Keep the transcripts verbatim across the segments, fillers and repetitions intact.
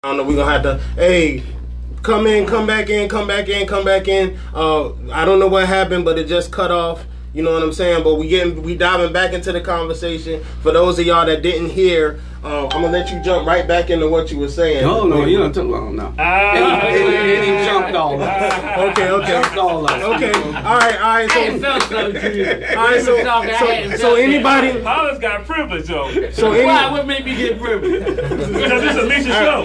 I don't know, we're gonna have to, hey, come in, come back in, come back in, come back in. Uh, I don't know what happened, but it just cut off. You know what I'm saying? But we getting, we diving back into the conversation. For those of y'all that didn't hear, uh, I'm gonna let you jump right back into what you were saying. No, no, you don't took long now. Ah, and, he, and, he jumped all of us. Okay, okay. Jumped all of us. Okay, all right, all right. So, I ain't felt so good. all right, so, so, so anybody. Hollis got privilege, though. So any, why? What made me get privilege? Because it's Alicia show.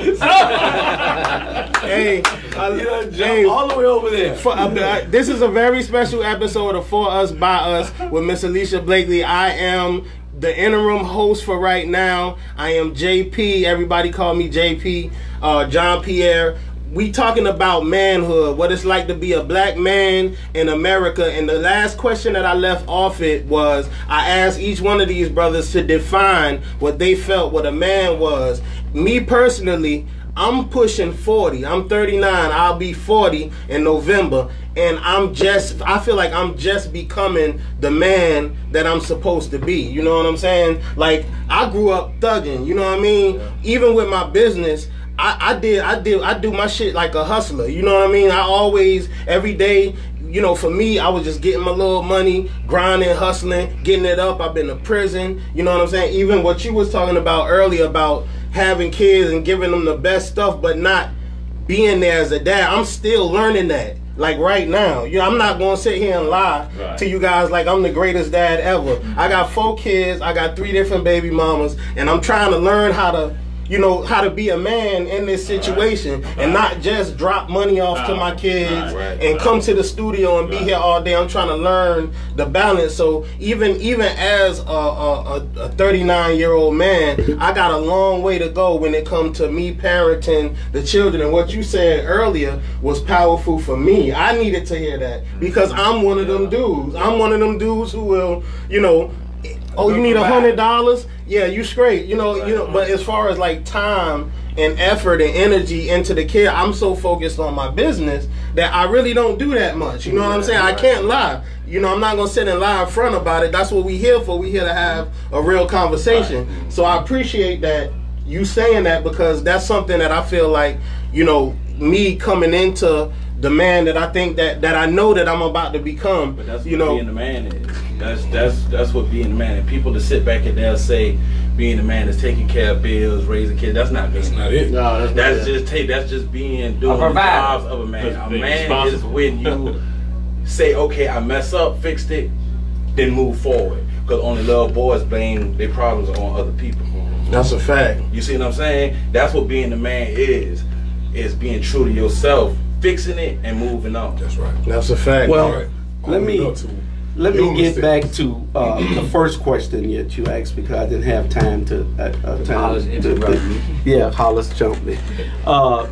Hey, uh, You hey, all the way over there. For, uh, this is a very special episode of For Us By Us with Miss Alicia Blakely. I am the interim host for right now. I am J P. Everybody call me J P. Uh, John Pierre. We talking about manhood, what it's like to be a black man in America. And the last question that I left off it was, I asked each one of these brothers to define what they felt what a man was. Me personally, I'm pushing forty. I'm thirty-nine. I'll be forty in November. And I'm just, I feel like I'm just becoming the man that I'm supposed to be. You know what I'm saying? Like, I grew up thugging, you know what I mean? Yeah. Even with my business, I, I did, I did, I do my shit like a hustler. You know what I mean? I always, every day, you know, for me, I was just getting my little money, grinding, hustling, getting it up. I've been to prison. You know what I'm saying? Even what you was talking about earlier about having kids and giving them the best stuff, but not being there as a dad. I'm still learning that. Like right now, you know, I'm not gonna sit here and lie right. to you guys like I'm the greatest dad ever. Mm-hmm. I got four kids, I got three different baby mamas, and I'm trying to learn how to, you know, how to be a man in this situation right. and not just drop money off right. to my kids right, right, and right. come to the studio and be right. here all day. I'm trying to learn the balance. So even even as a, a, a thirty-nine year old man, I got a long way to go when it comes to me parenting the children. And what you said earlier was powerful for me. I needed to hear that because I'm one of them dudes. I'm one of them dudes who will, you know, oh, you need a hundred dollars? Yeah, you straight. You know, you know. But as far as like time and effort and energy into the kid, I'm so focused on my business that I really don't do that much. You know what I'm saying? I can't lie. You know, I'm not gonna sit and lie in front about it. That's what we here for. We here to have a real conversation. So I appreciate that you saying that because that's something that I feel like, you know, me coming into the man that I think that that I know that I'm about to become. But that's what you know, being the man is. That's that's that's what being the man. And people to sit back and they'll say being the man is taking care of bills, raising kids. That's not that's being not it. No, that's, that's not just it. take. That's just being doing the jobs of a man. That's a man is when you say, okay, I mess up, fixed it, then move forward. Because only little boys blame their problems on other people. That's a fact. You see what I'm saying? That's what being the man is. Is being true to yourself, fixing it, and moving on. That's right. That's a fact. Well, right. let me let me get back to uh, the first question that you asked because I didn't have time to. Uh, uh, time Hollis to, interrupted me. Yeah, Hollis jumped me. Uh,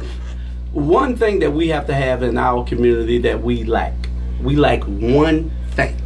one thing that we have to have in our community that we lack, we lack one thing.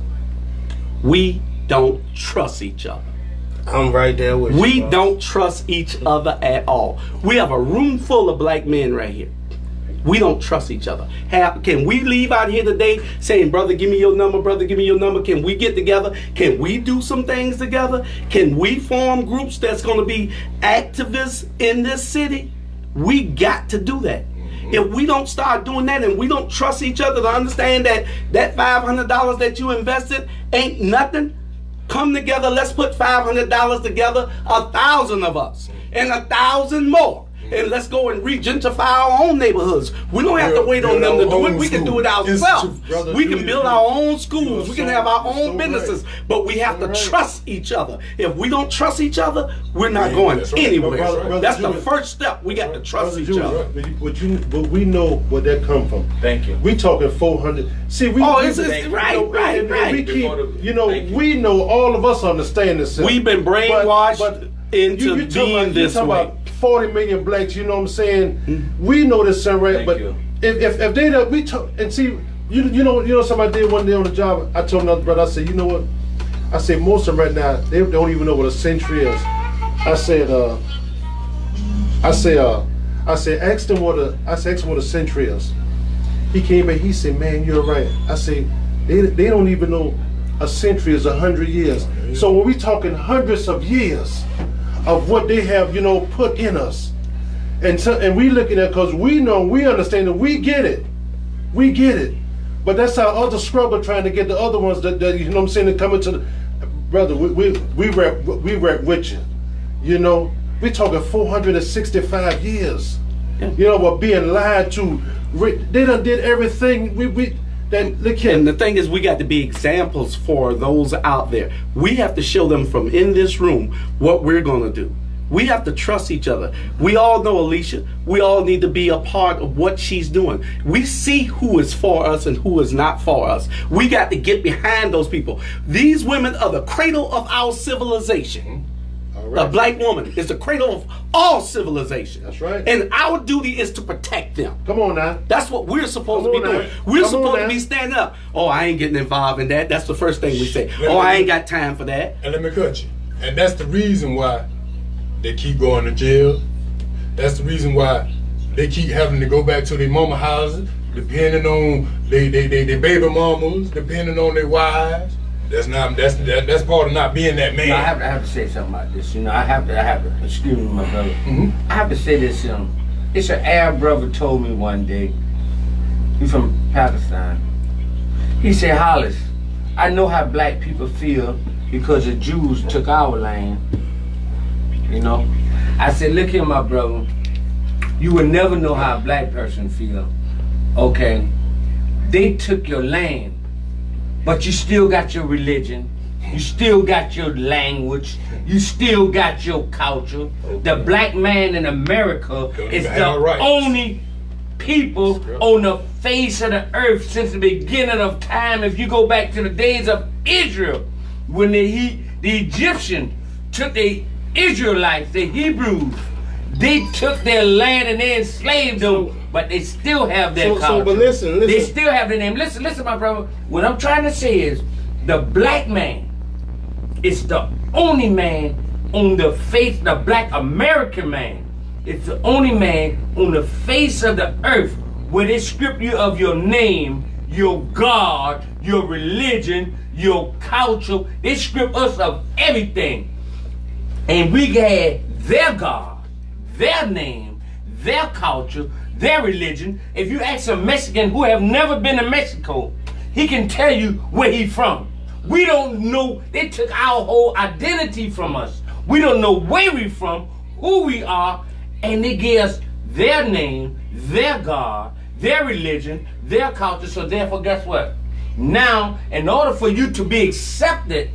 We don't trust each other. I'm right there with you. We bro. don't trust each other at all. We have a room full of black men right here. We don't trust each other. Have, can we leave out here today saying, brother, give me your number, brother, give me your number. Can we get together? Can we do some things together? Can we form groups that's going to be activists in this city? We got to do that. If we don't start doing that and we don't trust each other to understand that that five hundred dollars that you invested ain't nothing, come together, let's put five hundred dollars together, a thousand of us, and a thousand more. And let's go and re-gentrify our own neighborhoods. We don't have to wait on them to do it. We can do it ourselves. We can build our own schools. We can have our own businesses. But we have to trust each other. If we don't trust each other, we're not going anywhere. That's the first step. We got to trust each other. But you, but we know where that come from. Thank you. We talking four hundred. See, we. Oh, it's, it's right, you know, right, and, right. And we keep, you know, we know all of us understand this. We've been brainwashed but, but into you, you being about, this you way. About forty million blacks, you know what I'm saying? Mm-hmm. We know this, son, right? Thank but you. if if if they don't, we talk and see, you you know you know somebody did one day on the job. I told another brother, I said, you know what? I said most of them right now they don't even know what a century is. I said, uh, I said, uh, I said, ask them what a, I said, ask them what a century is. He came back, he said, man, you're right. I said, they they don't even know a century is a hundred years. So when we talking hundreds of years of what they have, you know, put in us, And so, and we looking at, because we know, we understand that we get it. We get it. But that's how other scrubber trying to get the other ones that, that you know what I'm saying, to come into the, brother, we we we rap, we rap with you. You know, we talking four hundred sixty-five years. Yeah. You know, we're being lied to. They done did everything. We we then look here. And the thing is, we got to be examples for those out there. We have to show them from in this room what we're gonna do. We have to trust each other. We all know Alicia. We all need to be a part of what she's doing. We see who is for us and who is not for us. We got to get behind those people. These women are the cradle of our civilization. All right. The black woman is the cradle of all civilization. That's right. And our duty is to protect them. Come on now. That's what we're supposed Come to be on doing. now. We're Come supposed on to be now. standing up. Oh, I ain't getting involved in that. That's the first thing we say. Let oh, me- I ain't got time for that. And let me cut you. And that's the reason why they keep going to jail. That's the reason why they keep having to go back to their mama houses, depending on they they, they, they baby mamas, depending on their wives. That's not that's that, that's part of not being that man. No, I have to I have to say something about this. You know, I have to I have to excuse me, my brother. Mm-hmm. I have to say this. Um, it's an Arab brother told me one day. He's from Pakistan. He said, Hollis, I know how black people feel because the Jews took our land. You know, I said, look here, my brother. You will never know how a black person feel. Okay, they took your land, but you still got your religion. You still got your language. You still got your culture. The black man in America is the right. only people on the face of the earth since the beginning of time. If you go back to the days of Israel, when the, he, the Egyptian took the Israelites, the Hebrews, they took their land and they enslaved them, but they still have their So, culture. so but listen, listen. They still have their name. Listen, listen, my brother. What I'm trying to say is, the black man is the only man on the face, the black American man, it's the only man on the face of the earth where they strip you of your name, your God, your religion, your culture. They strip us of everything. And we had their God, their name, their culture, their religion. If you ask a Mexican who have never been to Mexico, he can tell you where he's from. We don't know. They took our whole identity from us. We don't know where we're from, who we are, and they gave us their name, their God, their religion, their culture. So therefore, guess what? Now, in order for you to be accepted,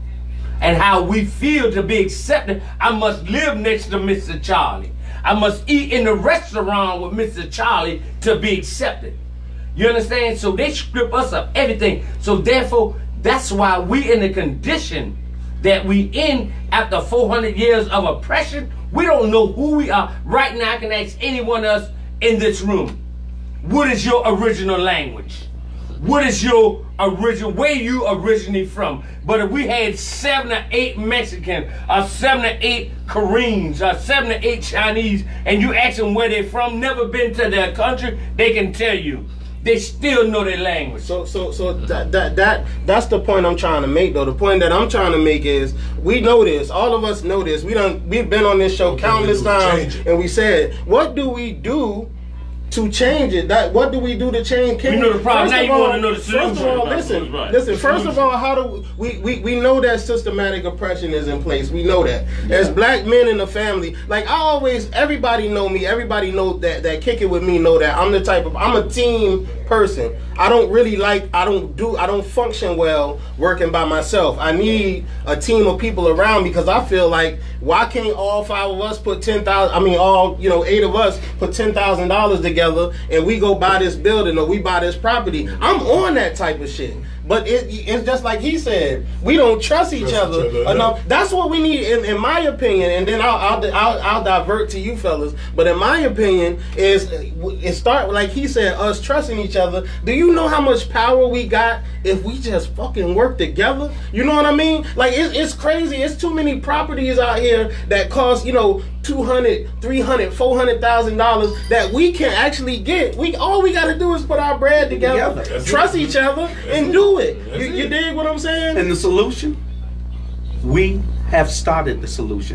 and how we feel to be accepted, I must live next to Mister Charlie. I must eat in the restaurant with Mister Charlie to be accepted. You understand? So they strip us of everything. So therefore, that's why we in the condition that we in after four hundred years of oppression. We don't know who we are. Right now, I can ask any one of us in this room, what is your original language? What is your original, where you originally from? But if we had seven or eight Mexicans, or seven or eight Koreans, or seven or eight Chinese, and you ask them where they're from, never been to their country, they can tell you. They still know their language. So, so, so that, that, that, that's the point I'm trying to make, though. The point that I'm trying to make is, we know this. All of us know this. We done, we've been on this show countless times, and we said, what do we do to change it? That what do we do to change? Can we know the problem. First Now of you all, want to know the solution. First of all, listen, Right. listen. First of all, how do we, we we know that systematic oppression is in place? We know that as black men in the family. Like I always, everybody know me. Everybody know that that kick it with me. Know that I'm the type of I'm a team person. I don't really like. I don't do. I don't function well working by myself. I need a team of people around me because I feel like why can't all five of us put ten thousand? I mean, all you know, eight of us put ten thousand dollars together and we go buy this building or we buy this property. I'm on that type of shit. But it, it's just like he said, we don't trust each Trust other each other, enough. no. That's what we need, in, in my opinion. And then I'll, I'll I'll I'll divert to you fellas. But in my opinion, is it start like he said, us trusting each other. Do you know how much power we got if we just fucking work together? You know what I mean? Like it, it's crazy. It's too many properties out here that cost you know two hundred, three hundred, four hundred thousand dollars that we can actually get. We all we got to do is put our bread together, Together. trust each other, and do it. That's You, it. you dig what I'm saying? And the solution? We have started the solution.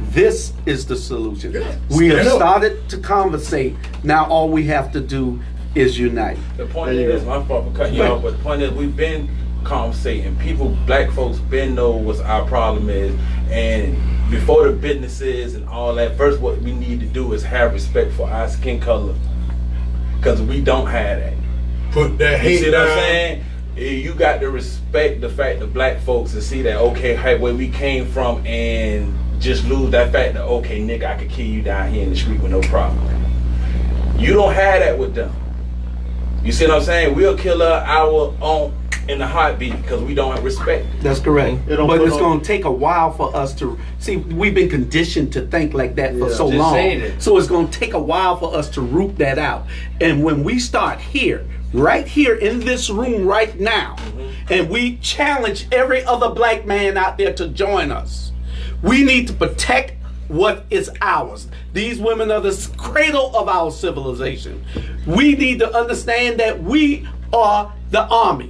This is the solution. Yeah. We have Stand up. started to conversate. Now all we have to do is unite. The point is, my fault for cutting you off, but the point is, we've been conversating. People, black folks, been know what our problem is, and before the businesses and all that, first what we need to do is have respect for our skin color, because we don't have that. Put that hate You see what I'm down. saying? You got to respect the fact that black folks and see that, okay, hey, where we came from, and just lose that fact that, okay, nigga, I could kill you down here in the street with no problem. You don't have that with them. You see what I'm saying? We'll kill her our own in the heartbeat because we don't have respect. That's correct. It don't But put it's on- going to take a while for us to see. We've been conditioned to think like that for Yeah. so Just long. saying it. So it's going to take a while for us to root that out. And when we start here, right here in this room right now, Mm-hmm. and we challenge every other black man out there to join us, we need to protect what is ours. These women are the cradle of our civilization. We need to understand that we are the army.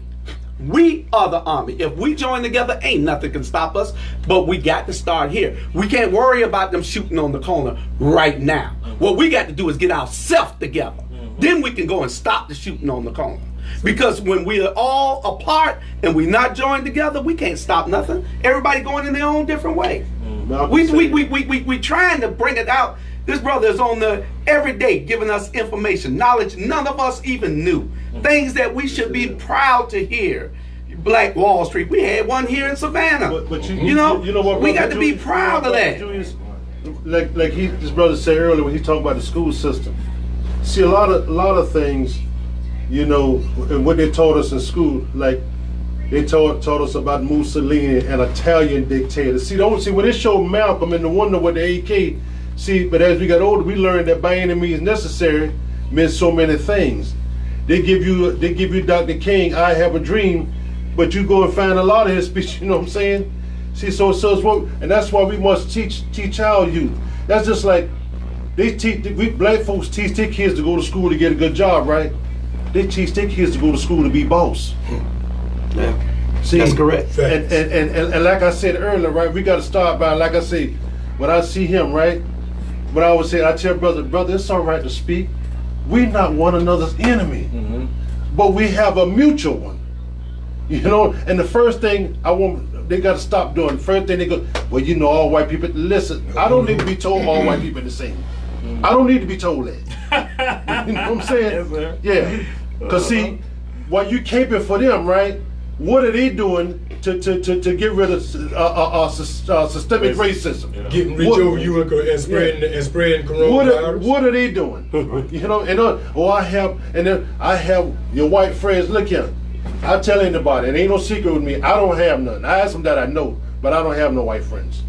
We are the army. If we join together, ain't nothing can stop us. But we got to start here. We can't worry about them shooting on the corner right now. What we got to do is get ourselves together. Then we can go and stop the shooting on the corner. Because when we are all apart and we not joined together, we can't stop nothing. Everybody going in their own different way. Malcolm We, said- we, we, we, we, we trying to bring it out. This brother is on the every day giving us information, knowledge none of us even knew. Things that we should be proud to hear. Black Wall Street. We had one here in Savannah. But, but you, you know, you know what, we brother got to be Julius- proud of brother that. Julius, like like he, his brother said earlier when he talked about the school system. See, a lot of a lot of things, you know, and what they taught us in school, like they taught taught us about Mussolini, an Italian dictator. See, don't see when they showed Malcolm and the wonder with the A K. See, but as we got older, we learned that by any means necessary meant so many things. They give you they give you Doctor King, I Have a Dream, but you go and find a lot of his speech. You know what I'm saying? See, so so it's what, and that's why we must teach teach our youth. That's just like they teach we black folks teach their kids to go to school to get a good job, right? They teach their kids to go to school to be boss. Yeah. See, That's correct. And and, and, and and like I said earlier, right? We got to start by, like I say, when I see him, right? When I would say, I tell brother, brother, it's all right to speak. We're not one another's enemy, Mm-hmm. but we have a mutual one. You know, and the first thing I want, they got to stop doing. The first thing they go, well, you know, all white people. Listen, I don't need to be told all white people are the same. I don't need to be told that. You know what I'm saying? Yes, sir. Yeah. Because see, while you caping for them, right? What are they doing to to, to, to get rid of uh, uh, uh, sys- uh, systemic racism? Yeah. Getting rich What- over you and, co- and spreading and spreading What are, coronavirus. what are they doing? You know, and uh, oh, I have, and then I have your white friends. Look here, I tell anybody, and ain't no secret with me. I don't have none. I have some that I know, but I don't have no white friends.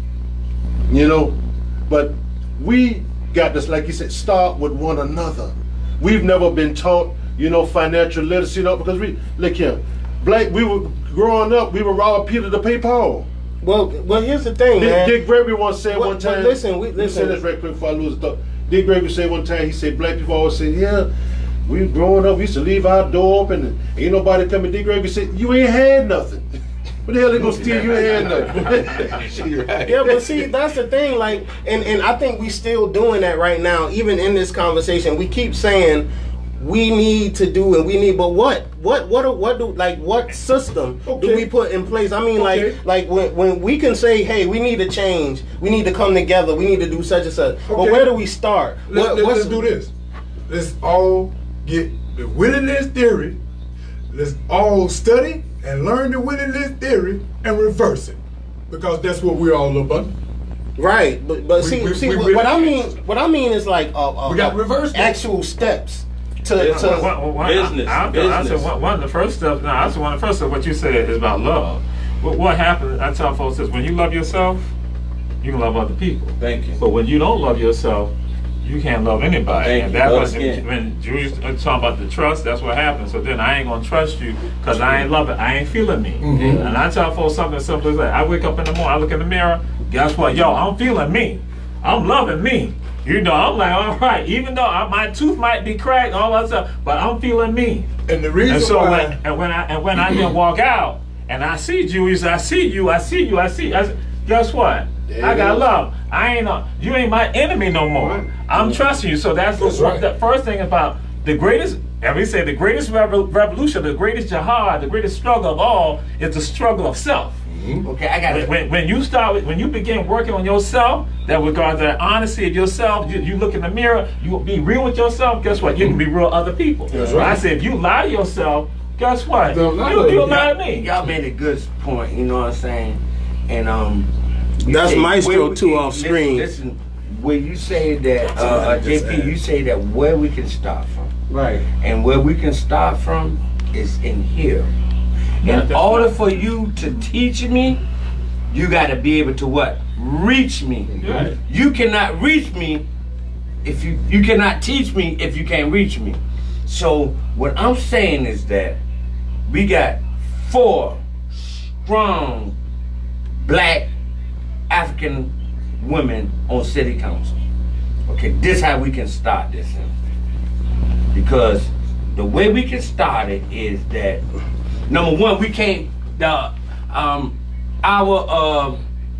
You know, but we got this, like you said, start with one another. We've never been taught, you know, financial literacy, you know, because we look here, black. We were growing up. We were robbing Peter to pay Paul. Well, well, here's the thing, Dick, man. Dick Gregory once said Well, one time. but listen, we- Let me listen. say this right quick before I lose the thought. Dick Gregory said one time. He said black people always say, "Yeah, we growing up. We used to leave our door open, and ain't nobody coming." Dick Gregory said, "You ain't had nothing. What the hell they gonna steal? You ain't had nothing." Yeah, but see, that's the thing. Like, and and I think we still doing that right now. Even in this conversation, we keep saying we need to do and we need, but what, what, what, do- what do like what system do Okay. we put in place? I mean, Okay. like, like when when we can say, hey, we need to change, we need to come together, we need to do such and such. But Okay. where do we start? Let's, What- let's, what's- let's do this. Let's all get the willingness theory. Let's all study and learn the willingness theory and reverse it, because that's what we're all about. Right, but but We- see, we- see we what, really what I can't. mean, what I mean is like uh, uh, We got uh, reverse that. actual steps to, Yeah. to One- one- one- Business, I, I, I business. said one, one of the first steps. No, I said one of the first steps. What you said is about love. What, what happens? I tell folks this: when you love yourself, you can love other people. Thank you. But when you don't love yourself, you can't love anybody. Thank and you. that's Love what skin. when Julius talking about the trust. That's what happens. So then I ain't gonna trust you because I ain't loving. I ain't feeling me. Mhm. And I tell folks something simple as that. I wake up in the morning, I look in the mirror. Guess what? Yo, I'm feeling me. I'm loving me. You know, I'm like, all right. Even though I, my tooth might be cracked, all that stuff, but I'm feeling me. And the reason And so why, when and when I and when I then walk out and I see Julius, I see you, I see you, I see. I, guess what? There I got love. I ain't no, you ain't my enemy no more. Right. I'm trusting you. So that's, that's right. The first thing about the greatest, every say the greatest revolution, the greatest jihad, the greatest struggle of all is the struggle of self. Mm-hmm. Okay, I got it. When, when you start, when you begin working on yourself, that regards the honesty of yourself, you, you look in the mirror, you be real with yourself. Guess what? You can be real with other people. That's right. I said, if you lie to yourself, guess what? You you lie to me. Y'all made a good point. You know what I'm saying? And um, that's say, Maestro too off listen, screen. Listen, when you say that, uh, uh, J P, you say that where we can start from, right? And where we can start from is in here. In order for you to teach me, you got to be able to what? Reach me. Right. You cannot reach me if you you cannot teach me if you can't reach me. So what I'm saying is that we got four strong black African women on city council. Okay, this is how we can start this. Because the way we can start it is that number one, we can't, the, um, our uh,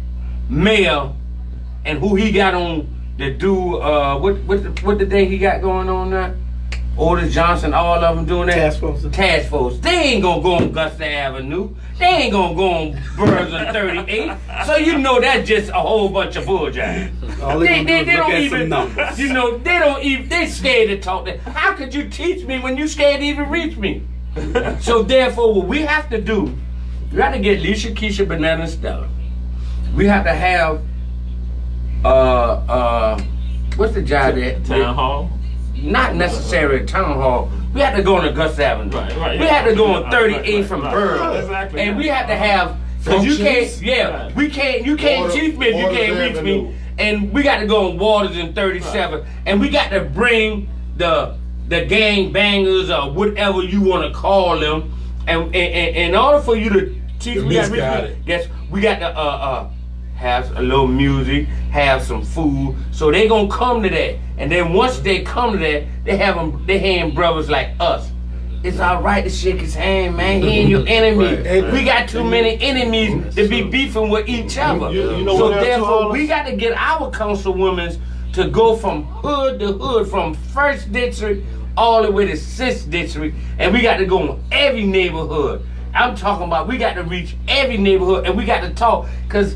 mayor and who he got on the do, uh, what what the, what the day he got going on now? Otis Johnson, all of them doing that. Task Force. Task Force. They ain't gonna go on Augusta Avenue. They ain't gonna go on Burns thirty-eight. So you know that's just a whole bunch of bullshit. They, they, they, they don't even, you know, they don't even, they scared to talk. That. How could you teach me when you scared to even reach me? So therefore, what we have to do, we have to get Alicia, Keisha, Banana, and Stella. We have to have, uh, uh, what's the job there? Town hall? Not necessarily town hall. We have to go on Augusta Avenue. Right, right, we yeah. have to go on thirty-eight right, from right, Burns. Right, exactly, and yeah. we have to have, cause you can't, yeah, right. we can't, you can't Water, teach me if you can't reach Avenue. me. And we got to go on Waters in thirty-seven. Right. And we got to bring the the gang bangers or whatever you want to call them. And, and, and in order for you to teach the me, got to guess we got to uh uh have a little music, have some food, so they gonna come to that. And then once they come to that, they have them, they hand brothers like us. It's all right to shake his hand, man. He ain't your enemy. Right, right. We got too many enemies to be beefing with each other. You, you know so therefore, we got to get our councilwomen to go from hood to hood, from first district all the way to sixth district, and we got to go in every neighborhood. I'm talking about we got to reach every neighborhood, and we got to talk, because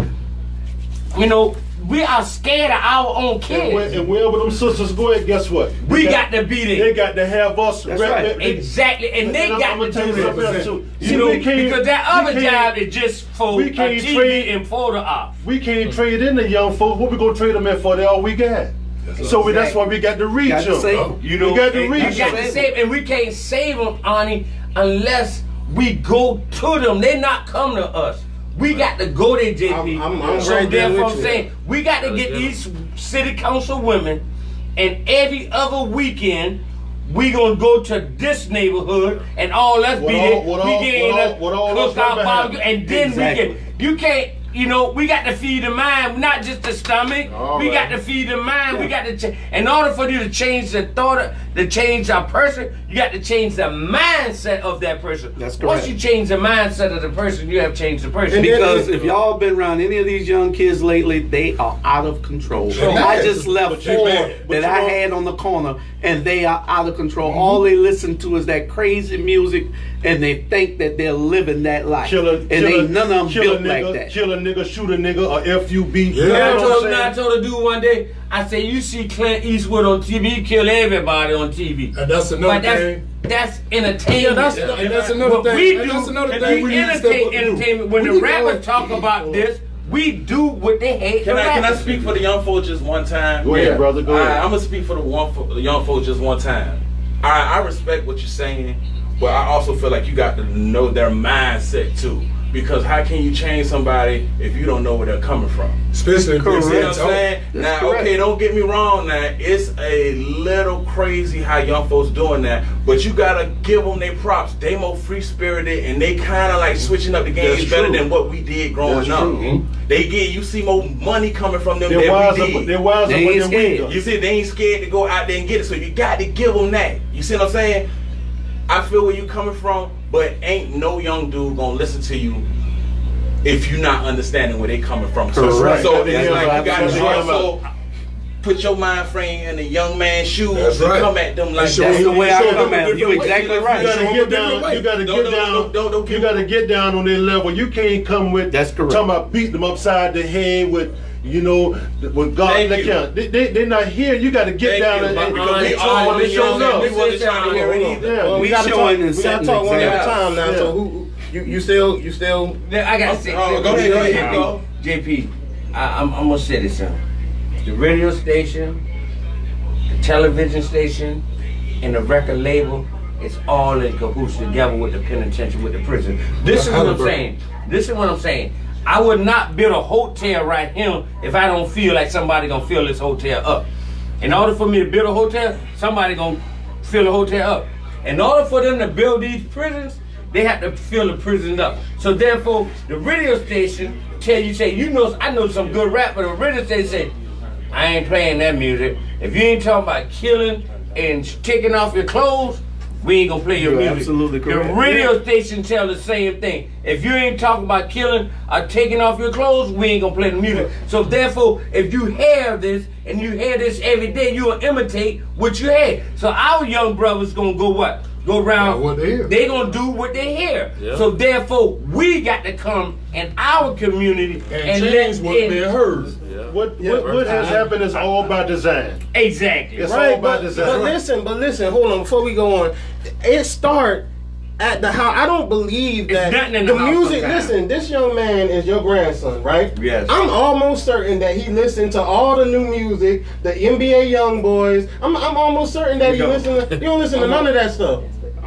you know, we are scared of our own kids. And, where, and wherever them sisters go at, guess what? They we got, got to be there. They got to have us. That's right. They, exactly. And, and they and got to do this. You See, know, because that other job is just for we can't T V trade, and photo ops. We can't mm. trade in the young folks. What we going to trade them in for? They all we got. That's so we, that's why we got to reach got them. To you know, we got to reach them. To save, and we can't save them, Ani, unless we go to them. They not come to us. We got to go there, J P. I'm, I'm, I'm so right therefore I'm saying, we got to get these city council women, and every other weekend, we gonna go to this neighborhood, and all us be there. We get cook our barbecue, and then exactly. we get, you can't, you know, we got to feed the mind, not just the stomach. All we right. got to feed the mind. Yeah. We got to change. In order for you to change the thought, to change our person, you got to change the mindset of that person. That's correct. Once you change the mindset of the person, you have changed the person. Because if y'all been around any of these young kids lately, they are out of control. Sure. I just left four that I had on the corner, and they are out of control. Mm-hmm. All they listen to is that crazy music, and they think that they're living that life. Killer, and killer, ain't none of them built nigga, like that. Kill a nigga, shoot a nigga, or F U B. Yeah. You know I, told, him, I told a dude one day, I said, you see Clint Eastwood on T V, he kill everybody on T V. And that's another but that's, thing. That's entertainment. Yeah, that's, yeah, and that's another what thing. We and do, that's another and thing. we entertain entertainment. When we the rappers talk about this, we do what they hate. Can the I rappers. can I speak for the young folks just one time? Go ahead, yeah. brother. Go ahead. Right, I'm gonna speak for the one for the young folks just one time. All right, I respect what you're saying, but I also feel like you got to know their mindset too. Because how can you change somebody if you don't know where they're coming from? Especially if you know what I'm saying? That's now, correct. okay, don't get me wrong now. It's a little crazy how young folks doing that, but you gotta give them their props. They more free-spirited, and they kind of like switching up the game That's better true. than what we did growing That's up. True. They get, you see more money coming from them they're than we did. They're wise they ain't scared. You see, they ain't scared to go out there and get it, so you got to give them that. You see what I'm saying? I feel where you coming from, but ain't no young dude gonna listen to you if you're not understanding where they coming from. So, Correct. so it's Yeah, like you got that's to right. also put your mind frame in the young man's shoes That's and right. come at them like That's that. That's the way I Show come them at a it. You different way. exactly You right. gotta Show 'em get a down. different way. You gotta Don't- get don't- down. don't- don't- don't You give gotta them- get down on their level. You can't come with That's correct. talking about beating them upside the head with, you know, with God. Thank They you. can't. They they they're not here. You got to get Thank down you, and, but and, because and we talk all when the it young shows men, up. we wasn't trying to hear it either. Yeah. Well, we We gotta showing talk. in We gotta setting talk one at a examples. time now. Yeah. So who you you still you still I gotta say, Oh, go ahead, go ahead, go. J P, I, I'm, I'm gonna say this, son. The radio station, the television station, and the record label, it's all in cahoots together with the penitentiary, with the prison. This is what I'm saying. This is what I'm saying. I would not build a hotel right here if I don't feel like somebody gonna fill this hotel up. In order for me to build a hotel, somebody gonna fill the hotel up. In order for them to build these prisons, they have to fill the prison up. So therefore, the radio station tell you, say, you know, I know some good rap, but the radio station say, I ain't playing that music. If you ain't talking about killing and taking off your clothes, we ain't gonna play your You're music. absolutely correct. The radio station tell the same thing. If you ain't talking about killing or taking off your clothes, we ain't gonna play the music. So therefore, if you hear this and you hear this every day, you will imitate what you hear. So our young brothers gonna go what? Go around. What they hear. They gonna do what they hear. So therefore, we got to come in our community And, and, change let what in- they heard. What what, what has happened is all by design. Exactly. It's right. all by But, design. but listen, but listen. Hold on. Before we go on, it start at the house. I don't believe It's that nothing in the the house music. sometimes. Listen, this young man is your grandson, right? Yes. I'm almost certain that he listened to all the new music, the N B A Young Boys. I'm I'm almost certain that he don't. listen. To, you don't listen to none of that stuff.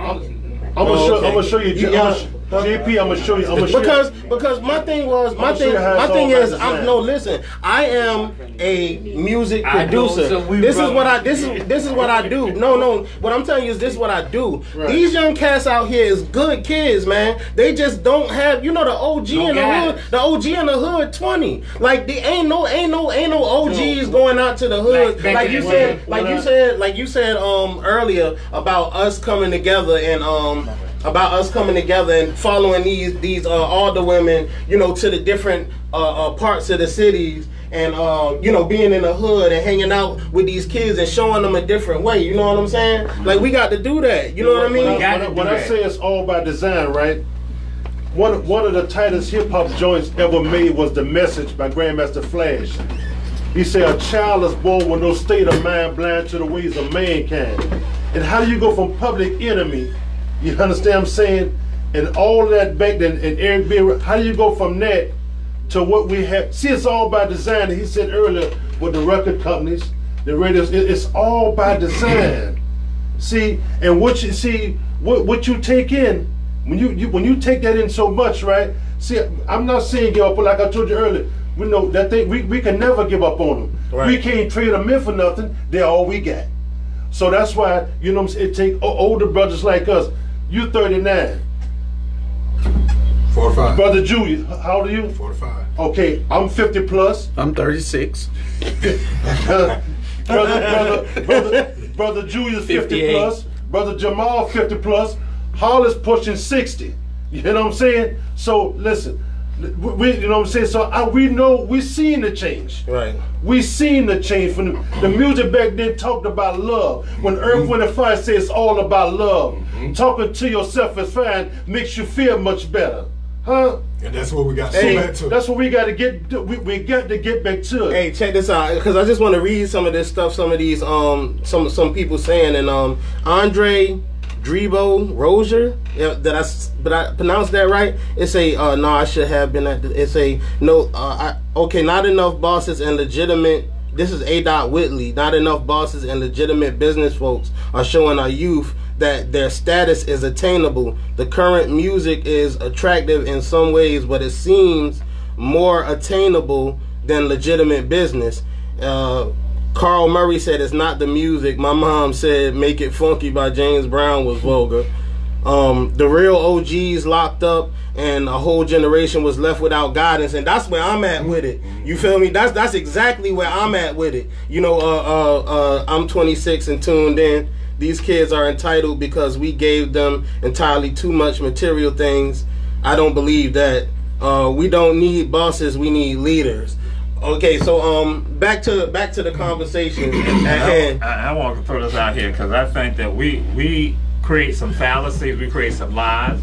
I'm gonna Oh, show. okay. I'm gonna show you. You I'm got- gonna, J P, I'm gonna show you. I'm gonna show Because you. because my thing was my I'ma show thing you how my it's thing all is by I'm design. no listen I am a music I know, producer. so we This is brothers. what I this is this is what I do. No no what I'm telling you is this is what I do. Right. These young cats out here is good kids, man. They just don't have you know the O G Don't in the got hood. it. The O G in the hood twenty. Like the ain't no ain't no ain't no O Gs going out to the hood. Like back Like in you the said day, like when you I- said like you said um earlier about us coming together and um about us coming together and following these these uh, all the women, you know, to the different uh, uh, parts of the cities, and uh, you know, being in the hood and hanging out with these kids and showing them a different way. You know what I'm saying? Like we got to do that. You know what I When mean? I, got when I, to when do I that. say it's all by design, right? One one of the tightest hip hop joints ever made was "The Message" by Grandmaster Flash. He said, "A child is born with no state of mind, blind to the ways of mankind." And how do you go from Public Enemy? You understand what I'm saying? And all that back then, and Eric B. How do you go from that to what we have? See, it's all by design. He said earlier with the record companies, the radios, it- it's all by design. See, and what you see, what what you take in, when you, you when you take that in so much, right? See, I'm not saying give up, but like I told you earlier, we know that thing we, we can never give up on them. Right. We can't trade them in for nothing. They're all we got. So that's why, you know, what I'm saying, it take o- older brothers like us. You thirty-nine, forty-five. brother Julius. How old are you? forty-five. Okay, I'm fifty plus. I'm thirty-six. brother, brother, brother, brother Julius fifty fifty-eight. plus, brother Jamal fifty plus, Hollis pushing sixty. You know what I'm saying? So listen, we, you know what I'm saying. So I, we know we seen the change. Right. We seen the change from the, the music back then talked about love. When Earth, Wind and Fire says it's all about love, Mm-hmm. talking to yourself is fine, makes you feel much better, huh? And that's what we got to Hey, go back to. That's what we got to get. We, we got to get back to it. Hey, check this out, because I just want to read some of this stuff. Some of these, um, some some people saying, and um, Andre Drebo Rozier, yeah, that I, s- but I pronounced that right. It's a uh, no, I should have been at. The, it's a no. Uh, I, okay, not enough bosses and legitimate. This is A. Dot Whitley. Not enough bosses and legitimate business folks are showing our youth that their status is attainable. The current music is attractive in some ways, but it seems more attainable than legitimate business. Uh, Carl Murray said it's not the music. My mom said Make It Funky by James Brown was vulgar. Um, the real O Gs locked up and a whole generation was left without guidance, and that's where I'm at with it. You feel me? That's that's exactly where I'm at with it. You know, uh, uh, uh, I'm twenty-six and tuned in. These kids are entitled because we gave them entirely too much material things. I don't believe that. Uh, we don't need bosses, we need leaders. Okay, so um, back to back to the conversation at hand. I, I want to throw this out here because I think that we we create some fallacies, we create some lies.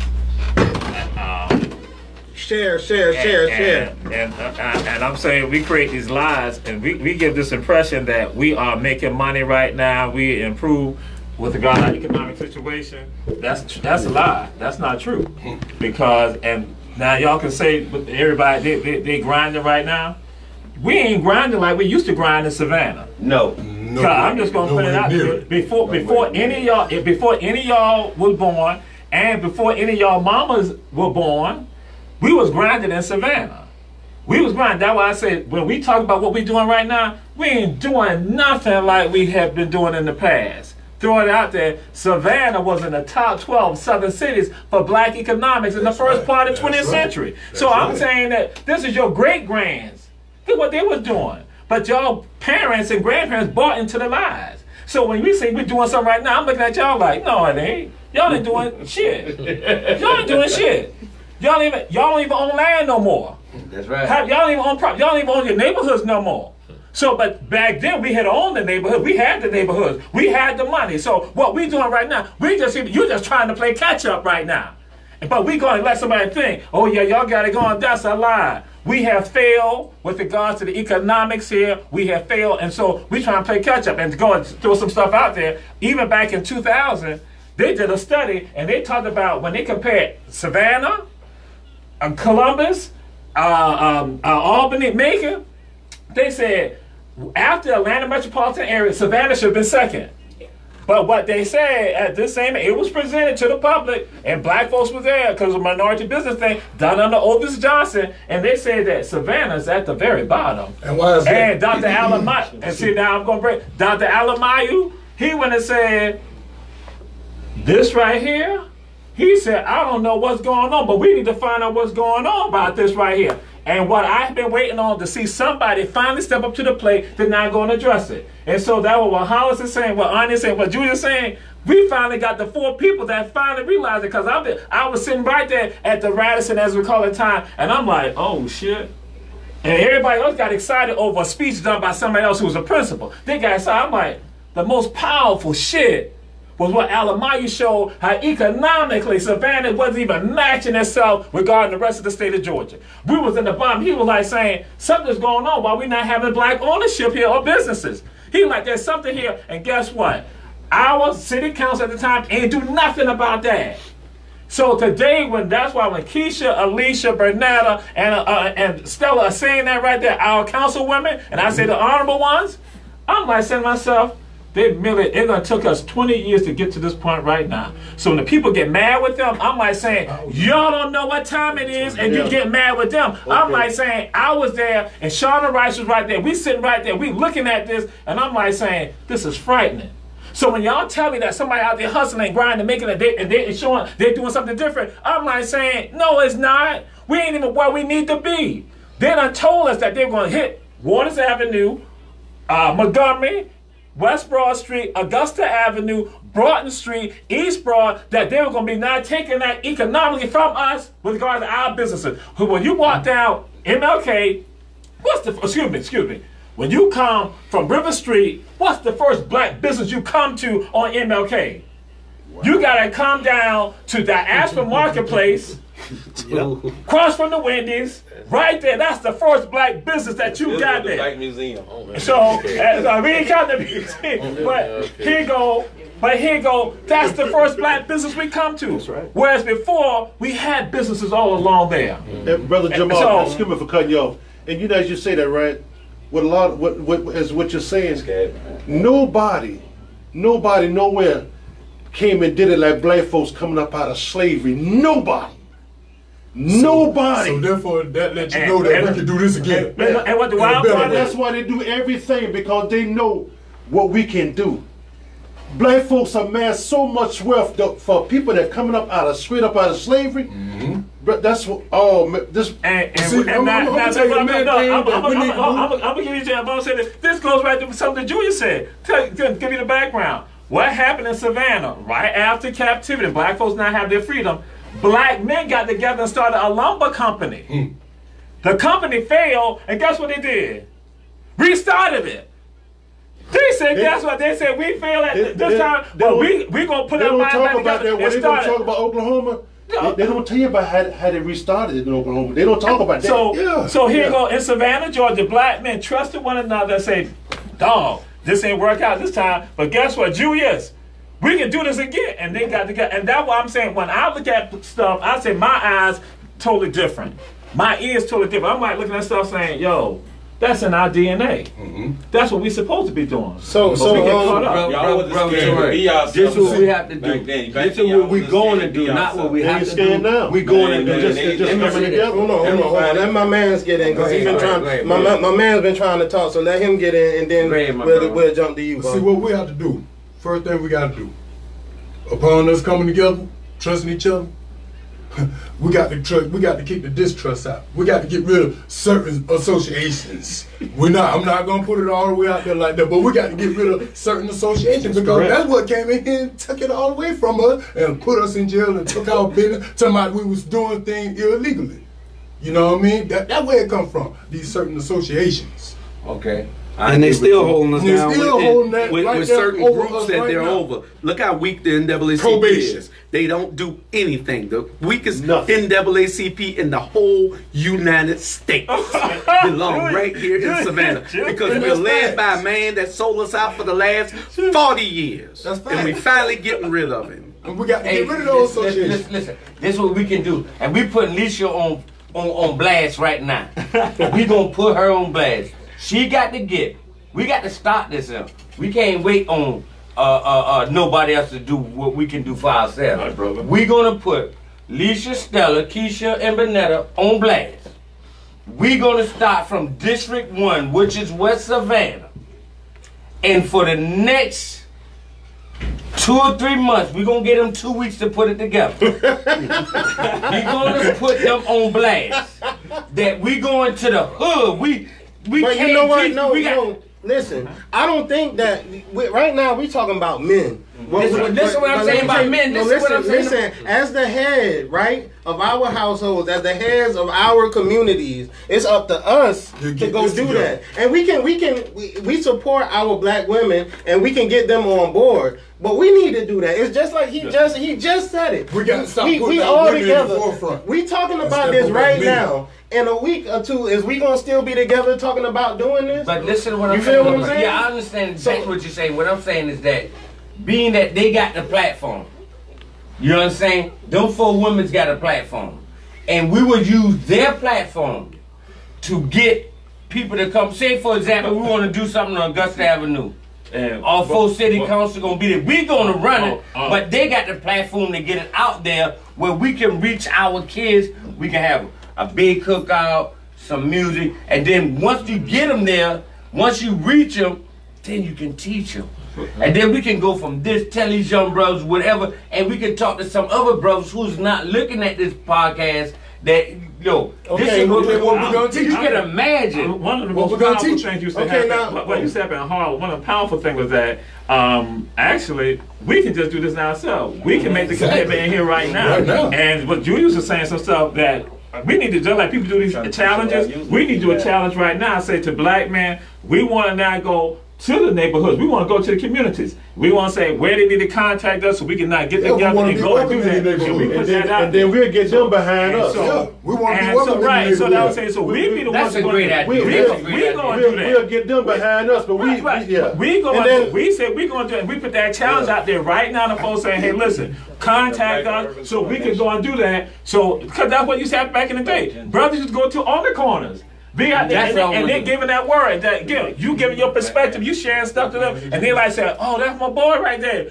Um, share, share, share, and, share. And, and, uh, and I'm saying we create these lies, and we, we give this impression that we are making money right now. We improve with regard to our economic situation. That's that's a lie. That's not true. Because and now y'all can say with everybody they, they they grinding right now. We ain't grinding like we used to grind in Savannah. No. No. I'm just gonna put it out there. Before before any of y'all before any of y'all was born, and before any of y'all mamas were born, we was grinding in Savannah. We was grinding. That's why I said when we talk about what we doing right now, we ain't doing nothing like we have been doing in the past. Throw it out there. Savannah was in the top twelve southern cities for black economics in the first part of the twentieth century. So I'm saying that this is your great grands. Look what they was doing. But y'all parents and grandparents bought into the lies. So when we say we're doing something right now, I'm looking at y'all like, no, it ain't. Y'all ain't doing shit. Y'all ain't doing shit. Y'all even y'all don't even own land no more. That's right. Y'all don't even own prop. Y'all don't even own your neighborhoods no more. So, but back then we had owned the neighborhood. We had the neighborhoods. We had the money. So what we doing right now? We just you're just trying to play catch up right now. But we going to let somebody think, oh yeah, y'all got it going. That's a lie. We have failed with regards to the economics here. We have failed, and so we trying to play catch up and to go and throw some stuff out there. Even back in two thousand, they did a study and they talked about when they compared Savannah, um, Columbus, uh, um, uh, Albany, Macon. They said after Atlanta metropolitan area, Savannah should have been second. But what they said at this same, it was presented to the public, and black folks were there because of a minority business thing done under Otis Johnson, and they said that Savannah's at the very bottom. And why is that? And Doctor Alamayu, and see now I'm going to break, Doctor Alamayu, he went and said, this right here, he said, I don't know what's going on, but we need to find out what's going on about this right here. And what I've been waiting on to see somebody finally step up to the plate, they're not going to address it. And so that was what Hollis is saying, what Anya is saying, what Julia's saying. We finally got the four people that finally realized it, because I, I was sitting right there at the Radisson, as we call it, time, and I'm like, oh shit. And everybody else got excited over a speech done by somebody else who was a principal. They got excited. I'm like, the most powerful shit was what Alamayu showed, how economically Savannah wasn't even matching itself regarding the rest of the state of Georgia. We was in the bottom. He was like saying, something's going on while we're not having black ownership here or businesses. He was like, there's something here. And guess what? Our city council at the time ain't do nothing about that. So today, when that's why when Keisha, Alicia, Bernetta, and, uh, and Stella are saying that right there, our councilwomen, and I say the honorable ones, I'm like saying to myself, They merely, it gonna took us twenty years to get to this point right now. So when the people get mad with them, I'm like saying, y'all don't know what time it is, and you get mad with them. Okay. I'm like saying, I was there, and Shauna Rice was right there. We sitting right there, we looking at this, and I'm like saying, this is frightening. So when y'all tell me that somebody out there hustling, grinding, making a day, and they're showing they're doing something different, I'm like saying, no, it's not. We ain't even where we need to be. They done told us that they're gonna hit Waters Avenue, uh, Montgomery, West Broad Street, Augusta Avenue, Broughton Street, East Broad, that they were going to be not taking that economically from us with regard to our businesses. Who, when you walk down M L K, what's the, excuse me, excuse me, when you come from River Street, what's the first black business you come to on M L K? Wow. You got to come down to the Aspen Marketplace, cross from the Wendy's, right there. That's the first black business that you got the there. Black museum. So, uh, we ain't got the museum, but here go, but here go, that's the first black business we come to. That's right. Whereas before, we had businesses all along there. And Brother Jamal, so, excuse me for cutting you off. And you know, as you say that, right? What a lot of, what, what, as what you're saying, nobody, nobody nowhere came and did it like black folks coming up out of slavery. Nobody. Nobody. So, so therefore, that lets you and, know that and, we can do this again. And, and, and what the wild part is, that's why they do everything, because they know what we can do. Black folks amass so much wealth for people that coming up out of straight up out of slavery. Mm-hmm. But that's what. Oh, this. And, and, see, and I'm, now, I'm, now, I'm, I'm, I'm, I'm, I'm, I'm gonna give you. I'm gonna say this. This goes right to something Julia said. Tell, give you the background. What happened in Savannah right after captivity? Black folks now have their freedom. black men got together and started a lumber company. Mm. The company failed, and guess what they did? Restarted it. They said, guess what? They said we failed at they, this they, time, they but we we gonna put our mind back together. When they don't talk about Oklahoma, no. they, they don't tell you about how, how they restarted it in Oklahoma. They don't talk about that. So, yeah. so here yeah. you go in Savannah, Georgia, black men trusted one another and say, dog, this ain't work out this time. But guess what, Julius? We can do this again. And they got together. And that's what I'm saying. When I look at stuff, I say my eyes totally different. My ears totally different. I'm like looking at stuff saying, yo, that's in our D N A. Mm-hmm. That's what we're supposed to be doing. So, so, we get um, caught up. Bro, y'all wasn't scared to be ourselves. This is what we have to do. Then, this is what we're going to do, not what we have to do. Now. We're going to do. Just, just coming together. Hold on, hold on, hold on. Let my man's get in, because he's been trying. Ahead, my, my, my man's been trying to talk, so let him get in, and then ahead, we'll, we'll jump to you. See what we have to do. First thing we got to do, upon us coming together, trusting each other, we got to trust. We got to keep the distrust out. We got to get rid of certain associations. We're not. I'm not gonna put it all the way out there like that, but we got to get rid of certain associations because correct. That's what came in here and took it all away from us and put us in jail and took our business. Talking about we was doing things illegally. You know what I mean? That that where it come from. These certain associations. Okay. And they still holding us They're down still with, holding that with, right with there certain over groups us that right they're now. over. Look how weak the N double A C P Probation. is. They don't do anything. The weakest Nothing. N double A C P in the whole United States belong right here in Savannah because we're led by a man that sold us out for the last forty years. That's and we finally getting rid of him. And we got to Hey, get rid of those listen, associations. listen, listen, this is what we can do. And we put Alicia on, on, on blast right now. We gonna put her on blast. She got to get. We got to stop this up. We can't wait on uh, uh, uh, nobody else to do what we can do for ourselves. Right, brother. We gonna put Alicia, Stella, Keisha, and Bonetta on blast. We gonna start from District One, which is West Savannah, and for the next two or three months, we gonna get them two weeks to put it together. We gonna put them on blast. That we going to the hood. We we But can't you know what? teach- No, we got, no. Listen, I don't think that we, right now we talking about men. This is what- this is what I'm saying about men. This is what I'm saying. Listen, as the head, right, of our households, as the heads of our communities, it's up to us You to get go this do together. that. And we can, we can, we, we support our black women, and we can get them on board. But we need to do that. It's just like he just he just said it. We gotta stop We, putting we our all women in the together. forefront. We talking Let's about step this up right and lead. now. In a week or two, is we gonna still be together talking about doing this? But listen to what You I'm feel saying. what I'm saying? Yeah, I understand exactly So- what you're saying. What I'm saying is that being that they got the platform, you know what I'm saying? Them four women's got a platform. And we would use their platform to get people to come. Say, for example, we want to do something on Augusta Avenue. And All four but- city but- council gonna be there. We gonna run it, Oh, oh. but they got the platform to get it out there where we can reach our kids. We can have a big cookout, some music, and then once you get them there, once you reach them, then you can teach them. And then we can go from this, tell these young brothers whatever, and we can talk to some other brothers who's not looking at this podcast that, yo, this Okay, is what, okay, we, what we gonna teach you you? can imagine. One of the What most we gonna powerful teach? things used to Okay, happen. now- what, what used to happen in Harlem, one of the powerful things was that um, actually we can just do this ourselves. We can make the Exactly. commitment in here right now. Right now. And what Julius was saying, some stuff that we need to do, like people do these challenges. We need to do a challenge right now. Say to black men, we want to now go to the neighborhoods. We want to go to the communities. We want to say where they need to contact us so we can not get Yeah, we together wanna and be go and do welcome in that. the And we neighborhood. put And then, that out and then there. we'll get them behind And us. so- Yeah, we want to be And welcome so, in the right, so that neighborhood. was saying, so we be the That's ones a that great gonna- idea. We, We'll, we, we'll, we, we'll- gonna we'll, do that. we'll get them behind us, but we, Right, right. we yeah. We going And then- we said we going to do it. We put that challenge out there right now to folks saying, hey, listen, contact us so we can go and do that. So, because that's what used to happen back in the day. Brothers used to go to all the corners. Be out there, That's and, then, all and we then do. giving that word, that give, you giving your perspective, you sharing stuff to them, and they like say, "Oh, that's my boy right there."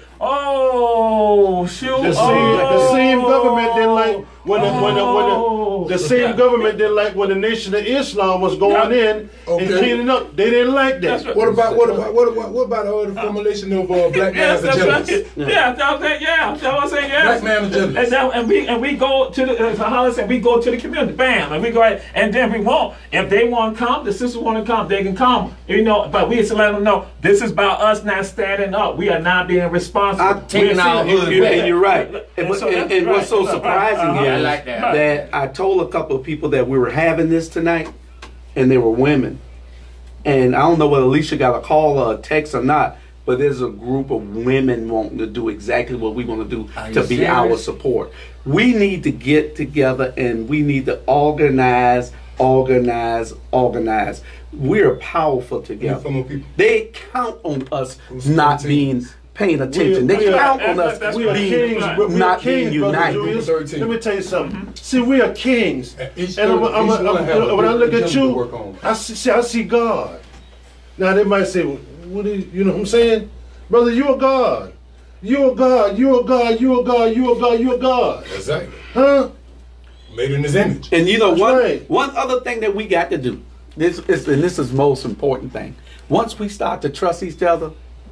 Oh, shoot! The same, oh, the same government didn't like when the, when the, when oh. the, the same government didn't like when the Nation of Islam was going Yeah. in Okay. and cleaning up. They didn't like That's that. right. What about what about what about what about uh, the formulation of uh, black Yeah, man's that's agendas? right. Yeah, that's right. Yeah, Yeah, that's what I'm saying. Yeah. Black man agenda. And, that, and we and we go to the uh, how I said we go to the community, bam, and we go ahead, and then we won't. If they want to come, the sisters want to come, they can come. You know, but we have to let them know this is about us not standing up. We are not being responsible. I'm taking our hood, and you're right. And, and, so and, and what's so surprising uh-huh. is I like that. that I told a couple of people that we were having this tonight, and they were women. And I don't know whether Alicia got a call or a text or not, but there's a group of women wanting to do exactly what we want to do Are to you be serious? our support. We need to get together and we need to organize, organize, organize. We're powerful together. They count on us not being paying attention. They We are- count on us that's We are being kings, but we are not kings, being brother united. Julius. Let me tell you something. See, we are kings, And each and I'm, one- I'm, each I'm, one I'm- have a when I look different at agenda to work you, on. I see, see, I see God. Now they might say, well, "What is, you know what I'm saying, brother? You a God. You a God. You a God. You a God. You a God. You a God. Exactly. Huh? Made in his image. And you know That's one right. one other thing that we got to do. This is and this is the most important thing. Once we start to trust each other,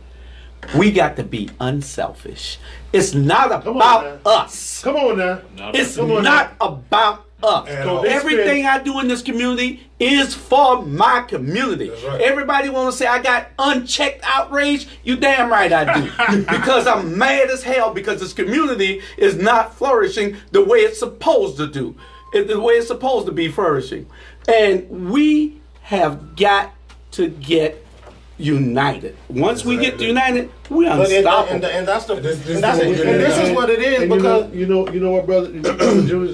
we got to be unselfish. It's not Come on about now. us. Come on now. It's Come on not about us. And, uh, Everything I do in this community is for my community. That's right. Everybody want to say I got unchecked outrage. You damn right I do. Because I'm mad as hell because this community is not flourishing the way it's supposed to do. It, the way it's supposed to be flourishing. And we have got to get united. Once we get united, we're But it, unstoppable. and, and that's the This- this and, that's is and what we're this doing. is what it is And you because know, you know, you know what, brother, brother Julius,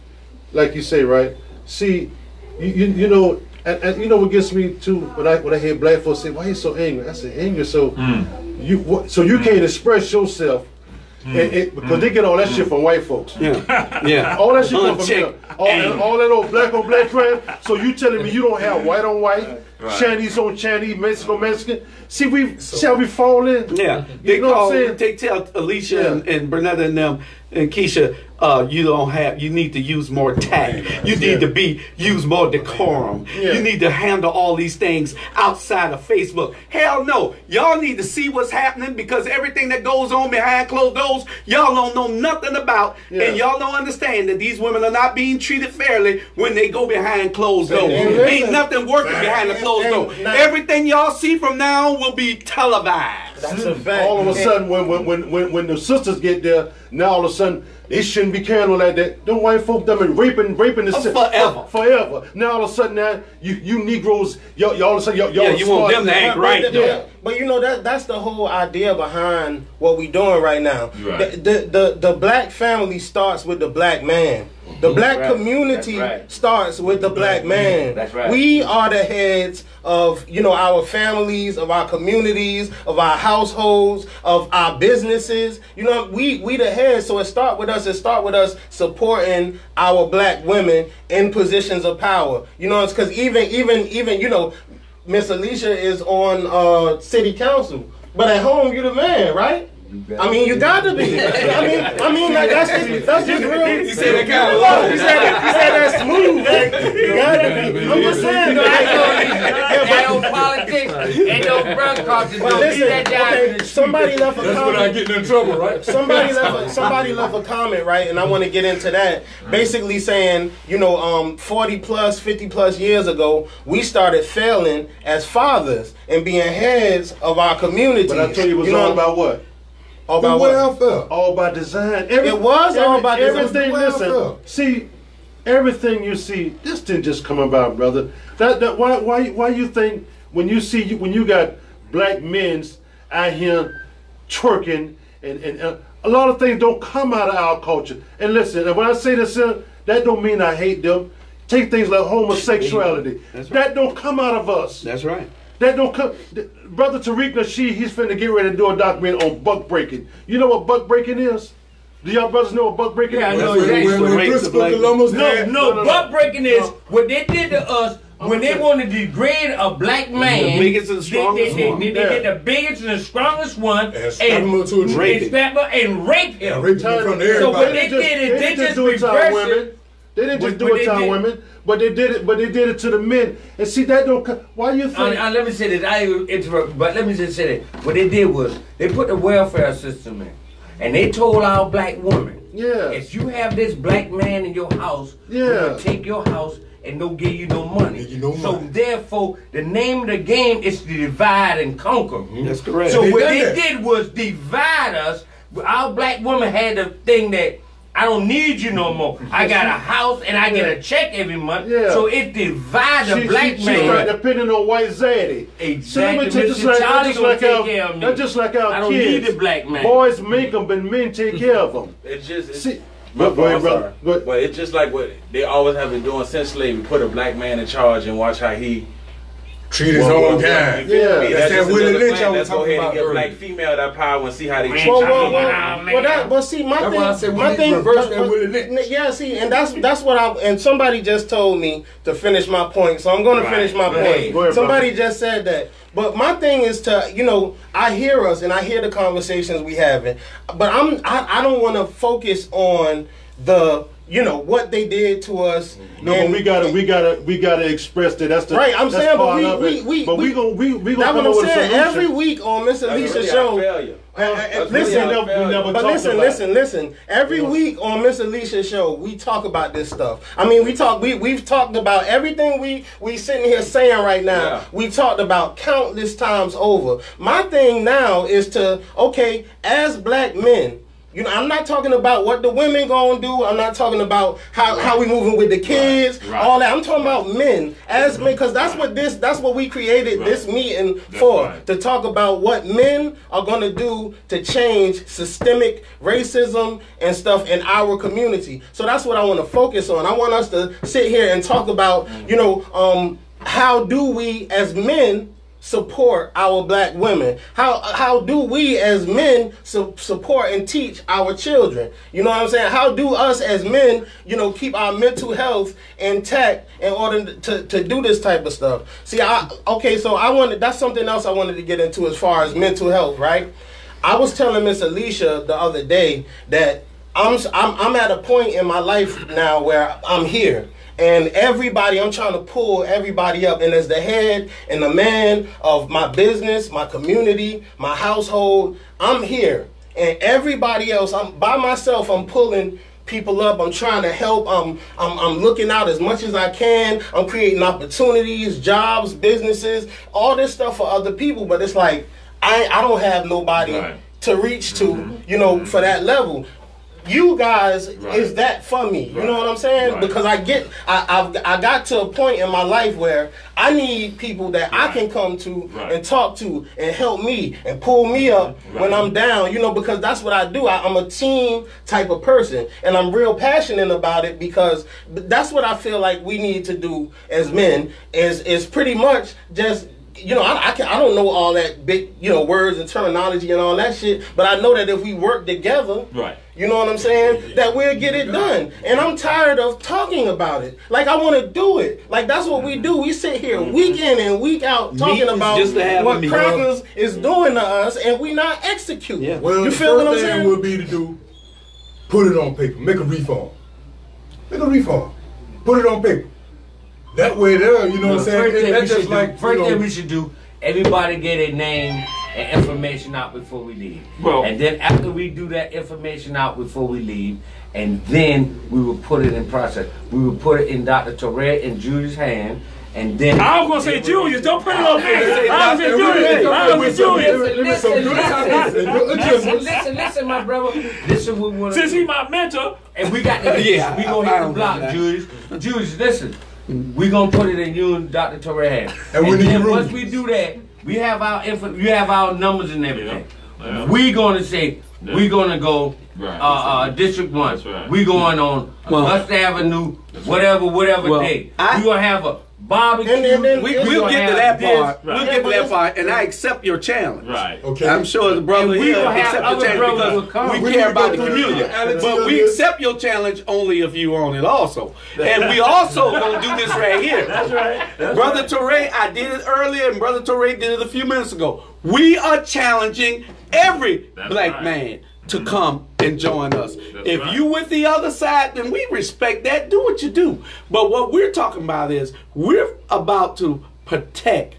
like you say, right? See, you you, you know, and, and you know what gets me too when I when I hear black folks say, "Why you so angry?" I say, "Anger, so you what, so you can't express yourself." And it, because they get all that shit from white folks. yeah. Yeah. All that shit come from here. Unchecked All that, anger. all that old black on black crime. So you telling me you don't have white on white, Chinese on Chinese, Mexican on Mexican? See, we see how we fall in. Yeah, they You know what call. I'm saying? They tell Alicia Yeah. and, and Bernetta and them and Keisha, uh, you don't have. You need to use more tact. You need Yeah. to be use more decorum. Yeah. You need to handle all these things outside of Facebook. Hell no, y'all need to see what's happening because everything that goes on behind closed doors, y'all don't know nothing about, Yeah. and y'all don't understand that these women are not being treated fairly when they go behind closed doors. and Ain't listen- nothing working behind the closed and- door. now- Everything y'all see from now on will be televised. that's a fact. All of a sudden, when when, when when when the sisters get there, now all of a sudden they shouldn't be carrying on like that. Them white folk, them and raping, raping the si- Forever. forever. Now all of a sudden, now you you Negroes, y'all, y'all all of a sudden, y'all, y'all Yeah, you want them to smart. act But- right. But, Yeah. but you know that that's the whole idea behind what we doing right now. Right. The, the the the black family starts with the black man. The black Right. community That's right. starts with the black man. That's right. We are the heads of you know our families, of our communities, of our households, of our businesses. You know we we the heads. So it start with us. It start with us supporting our black women in positions of power. You know it's because even even even you know. Miss Alicia is on uh, city council, but at home you the man, right? I mean, you got to be. I mean, I mean, like that's just that's just real. He said that kind of low. He said that, he said that smooth. Like, you got to be. I'm just saying. You know, though, I know like, these that old politics and those drug cartels but don't be listen, that down. okay, somebody left a That's when I comment. get in trouble, right? Somebody left a, somebody left a comment, right? And I want to get into that. Basically saying, you know, um, forty plus, fifty plus years ago, we started failing as fathers and being heads of our community. But I tell you, it was know, all about what? all The about what? welfare. All by design. Every, It was all by design. Everything. Welfare. Listen, see, everything you see, this didn't just come about, brother. That that why why why you think when you see when you got black men's out here twerking and and uh, a lot of things don't come out of our culture. And listen, and when I say this, uh, that don't mean I hate them. Take things like homosexuality. That's right. That don't come out of us. That's right. That don't come. th- Brother Tariq Nasheed, he's finna get ready to do a documentary on buck breaking. You know what buck breaking is? Do y'all brothers know what buck breaking Yeah, I is? know When, exactly. when, when Race Christopher of black- Columbus No, had- no, no, no. butt breaking is No. what they did to us when they want to degrade a black man. The biggest and the strongest they, they, one. They, they Yeah. get the biggest and the strongest one And strap him up to a tree. Rape and strap him and rape him. Raped him in front of So what everybody. they did is they didn't just do it to our reversed women. it. They didn't just But- do but it they to our did- women, but they did it. But they did it to the men. And see, that don't. co- Why you think? Uh, uh, let me say this. I interrupt, but let me just say that what they did was they put the welfare system in, and they told our black women, Yeah. if you have this black man in your house, Yeah. we're gonna take your house and don't give you no money. Give you no so money. therefore, the name of the game is to divide and conquer. That's correct. So They what done they that. did was divide us. Our black woman had the thing that I don't need you no more. I got a house and I get a check every month. Yeah. So it divided the She, black she, man. She's like depending on white zaddy. Exactly. So let me Mister just like, Charlie that's just gonna like take our, care of me. that's just like our I don't kids. need the black man. Boys make them, but men take care of them. It's just it's, See, my go, go ahead, fault, brother. sorry. Go ahead. But it's just like what they always have been doing since slavery. Put a black man in charge and watch how he Treat his Well, own well, kind. well, you feel Yeah. me? That's That's that just Willie another Lynch plan. I was Let's go talking ahead and about give black earlier. female that power and see how they treat Well, well, you. well, well, that, but see, my That's thing, why I said we my need to thing, reverse but- that but- Willie Lynch. yeah, see, and that's that's what I and somebody just told me to finish my point, so I'm going to Right. finish my Go point. ahead. Go ahead, somebody just said that, but my thing is to, you know, I hear us and I hear the conversations we having, but I'm I, I don't want to focus on the, you know, what they did to us. No, but we gotta, we gotta, we gotta express that. That's the Right, I'm that's saying, but part we- of we- it. we- but we, we- gonna, we, we That's gonna what come I'm up with a saying. solution. Every week on Miss That's Alicia's really show. our failure. Uh, uh, That's listen, really we our never, we never failure. But talked listen, about listen, listen. Every You know? week on Miss Alicia's show, we talk about this stuff. I mean, we talk. We we've talked about everything we we sitting here saying right now. Yeah. We talked about countless times over. My thing now is to okay, as black men. You know, I'm not talking about what the women gonna do. I'm not talking about how, how we moving with the kids, Right. Right. all that. I'm talking about men as men, because that's what this, that's what we created Right. this meeting That's for, right. to talk about what men are gonna do to change systemic racism and stuff in our community. So that's what I want to focus on. I want us to sit here and talk about, you know, um, how do we as men support our black women? How how do we as men su- support and teach our children? You know what I'm saying? How do us as men, you know, keep our mental health intact in order to, to do this type of stuff? See, I okay, so I wanted that's something else I wanted to get into as far as mental health, right? I was telling Miss Alicia the other day that I'm I'm I'm at a point in my life now where I'm here. And everybody, I'm trying to pull everybody up. And as the head and the man of my business, my community, my household, I'm here. And everybody else, I'm by myself, I'm pulling people up. I'm trying to help. I'm, I'm, I'm looking out as much as I can. I'm creating opportunities, jobs, businesses, all this stuff for other people. But it's like, I, I don't have nobody Right. to reach to, you know, for that level. You guys Right. is that for me? You Right. know what I'm saying? Right. Because I get, I, I've, I got to a point in my life where I need people that I Right. can come to Right. and talk to and help me and pull me up when Right. I'm down. You know, because that's what I do. I, I'm a team type of person, and I'm real passionate about it because that's what I feel like we need to do as men. Is is pretty much just. You know, I, I can I don't know all that big, you know, words and terminology and all that shit, but I know that if we work together, Right. you know what I'm saying, that we'll get it done. And I'm tired of talking about it. Like, I want to do it. Like, that's what we do. We sit here week in and week out talking Meetings about just to have a what meeting. crackers is doing to us, and we not executing. Yeah. Well, You the feel what I'm first thing saying? would be to do, put it on paper, make a reform. Make a reform. Put it on paper. That way there, you know what I'm saying? First It- thing we That's just should like, do, first you know, thing we should do, everybody get a name and information out before we leave. Well- and then after we do that information out before we leave, and then we will put it in process. We will put it in Doctor Torre and Judy's hand, and then I was gonna say Julius. Don't put it on me. I was gonna say And we- Julius. I was and gonna we- say Julius. let me- so do this how this is. listen, Just- listen, listen, my brother. This is what we want to Since do. he my mentor, And we got to, Yeah, we gonna I hit the don't block, know that. Julius. Julius, listen. We gonna put it in you and Doctor Torre hand. And And, we need then rules. once we do that, we have our info, you have our numbers and everything. Yeah, yeah. We gonna say Yeah. we gonna go Right. uh, uh, District One. That's right. We going on Well- Augusta Avenue, whatever, whatever Well, day. I- we gonna have a barbecue. And then- then- We, We we'll gonna get to have that this, part. right. We'll Yeah, get to but that it's- part, and I accept your challenge. right? Okay. I'm sure the brother And we here gonna have accept your other challenge brothers will because come. we We care need to about go the through community. the attitude But of we this. accept your challenge only if you on it also. And we also gonna do this right here. That's right. That's Brother right. Torre, I did it earlier, and Brother Torre did it a few minutes ago. We are challenging every That's black right. man to come and join us. That's If right. you with the other side, then we respect that. Do what you do. But what we're talking about is we're about to protect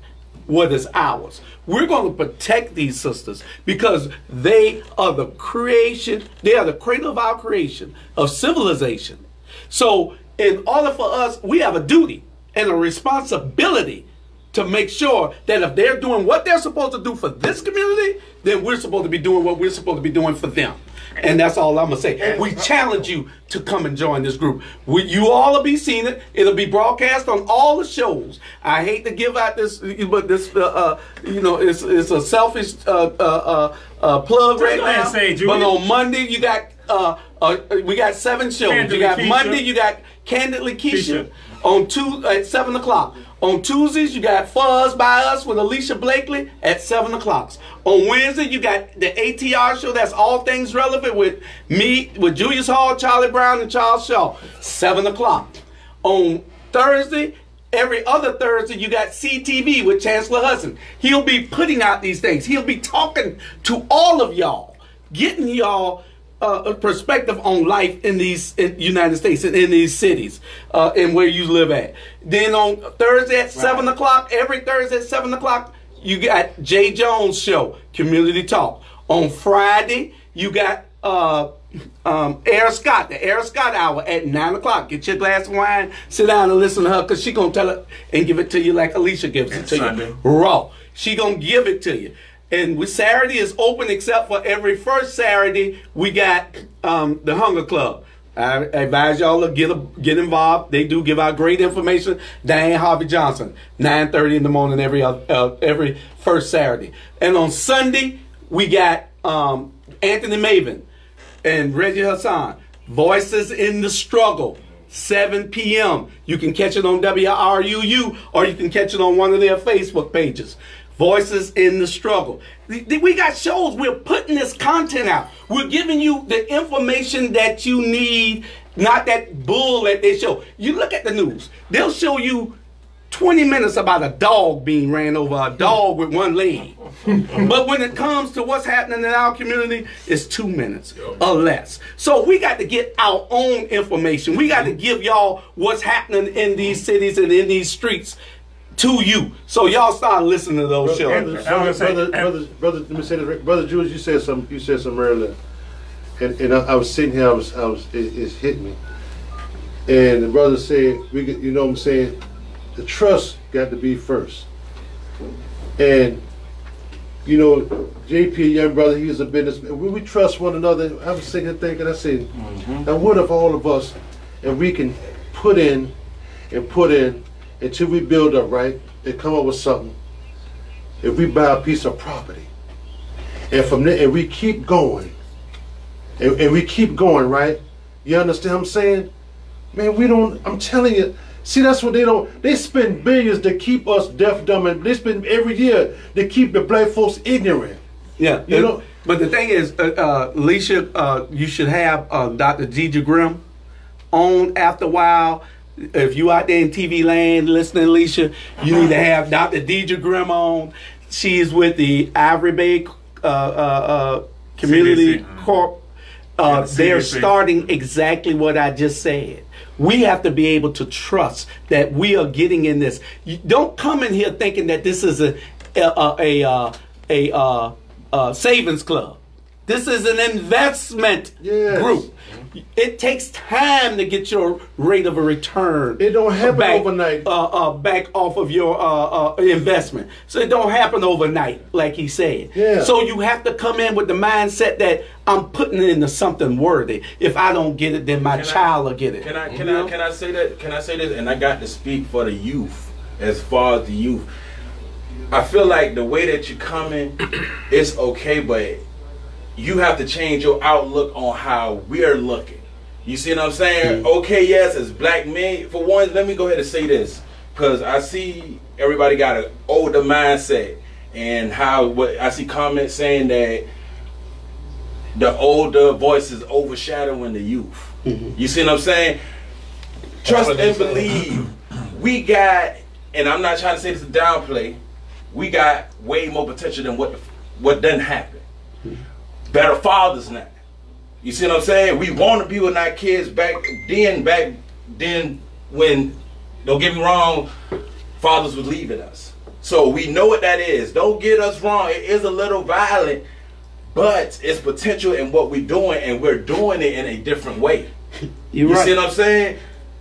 what is ours. We're going to protect these sisters because they are the creation, they are the cradle of our creation, of civilization. So in order for us, we have a duty and a responsibility to make sure that if they're doing what they're supposed to do for this community, then we're supposed to be doing what we're supposed to be doing for them. And that's all I'm going to say. We challenge you to come and join this group. We, you all will be seeing it. It'll be broadcast on all the shows. I hate to give out this, but this, uh, uh, you know, it's, it's a selfish uh, uh, uh, uh, plug right now. Say, but on Monday, you got, uh, uh, we got seven shows. Candidly you got Keisha. Monday, you got Candidly Keisha, Keisha. on two, at seven o'clock. On Tuesdays, you got Fuzz by Us with Alicia Blakely at seven o'clock. On Wednesday, you got the A T R show, that's All Things Relevant, with me, with Julius Hall, Charlie Brown, and Charles Shaw, seven o'clock. On Thursday, every other Thursday, you got C T V with Chancellor Hudson. He'll be putting out these things. He'll be talking to all of y'all, getting y'all Uh, a perspective on life in these in United States and in these cities uh, and where you live at. Then on Thursday at right. seven o'clock, every Thursday at seven o'clock, you got Jay Jones Show, Community Talk. On Friday, you got uh, um, Air Scott, the Air Scott Hour at nine o'clock. Get your glass of wine, sit down and listen to her, because she going to tell it and give it to you like Alicia gives and it to Sunday. you. Raw. She going to give it to you. And we, Saturday is open except for every first Saturday we got um, the Hunger Club. I advise y'all to get, a, get involved. They do give out great information. Diane Harvey Johnson, nine thirty in the morning every uh, every first Saturday. And on Sunday we got um, Anthony Maven and Reggie Hassan, Voices in the Struggle, seven p m You can catch it on W R U U or you can catch it on one of their Facebook pages. Voices in the Struggle. We got shows. We're putting this content out. We're giving you the information that you need, not that bull that they show. You look at the news. They'll show you twenty minutes about a dog being ran over, a dog with one leg. But when it comes to what's happening in our community, it's two minutes or less. So we got to get our own information. We got to give y'all what's happening in these cities and in these streets to you, so y'all start listening to those brother, shows. Brother, brother, brother, brother, let me say this, brother Julius, you said something. You said something earlier, and and I, I was sitting here. I was, I was, it, it hit me. And the brother said, "We, you know, what I'm saying, the trust got to be first." And you know, J P, young brother, he's a businessman. We, we trust one another. I was sitting here thinking, I said, mm-hmm. now what if all of us, and we can put in and put in. Until we build up, right, and come up with something. If we buy a piece of property, and from there, and we keep going, and, and we keep going, right? You understand what I'm saying? Man, we don't, I'm telling you, see, that's what they don't, they spend billions to keep us deaf, dumb, and they spend every year to keep the black folks ignorant. Yeah, you it, know? But the thing is, uh, uh, Alicia, uh, you should have uh, Doctor Deidre Grimm on after a while. If you out there in T V land listening, Alicia, you need to have Doctor Deidre Grimm on. She is with the Ivory Bay uh, uh, uh, Community C D C. Corp. Uh, yeah, they're C D C. Starting exactly what I just said. We have to be able to trust that we are getting in this. You don't come in here thinking that this is a a a, a, a, a, a savings club. This is an investment yes. group. It takes time to get your rate of a return. It don't happen back, overnight. Uh, uh, back off of your uh, uh, investment. So it don't happen overnight, like he said. Yeah. So you have to come in with the mindset that I'm putting it into something worthy. If I don't get it, then my can child I, will get it. Can I can you I know? can I say that? Can I say this? And I got to speak for the youth, as far as the youth. I feel like the way that you come in, it's okay, but you have to change your outlook on how we're looking. You see what I'm saying? Mm-hmm. Okay, yes, as black men, for one, let me go ahead and say this, because I see everybody got an older mindset, and how what I see comments saying that the older voices overshadowing the youth. Mm-hmm. You see what I'm saying? Trust and believe. We got, and I'm not trying to say this to downplay, we got way more potential than what what doesn't happen. Mm-hmm. Better fathers now. You see what I'm saying? We want to be with our kids back then, back then when, don't get me wrong, fathers was leaving us. So we know what that is. Don't get us wrong. It is a little violent, but it's potential in what we're doing, and we're doing it in a different way. You're you right. see what I'm saying?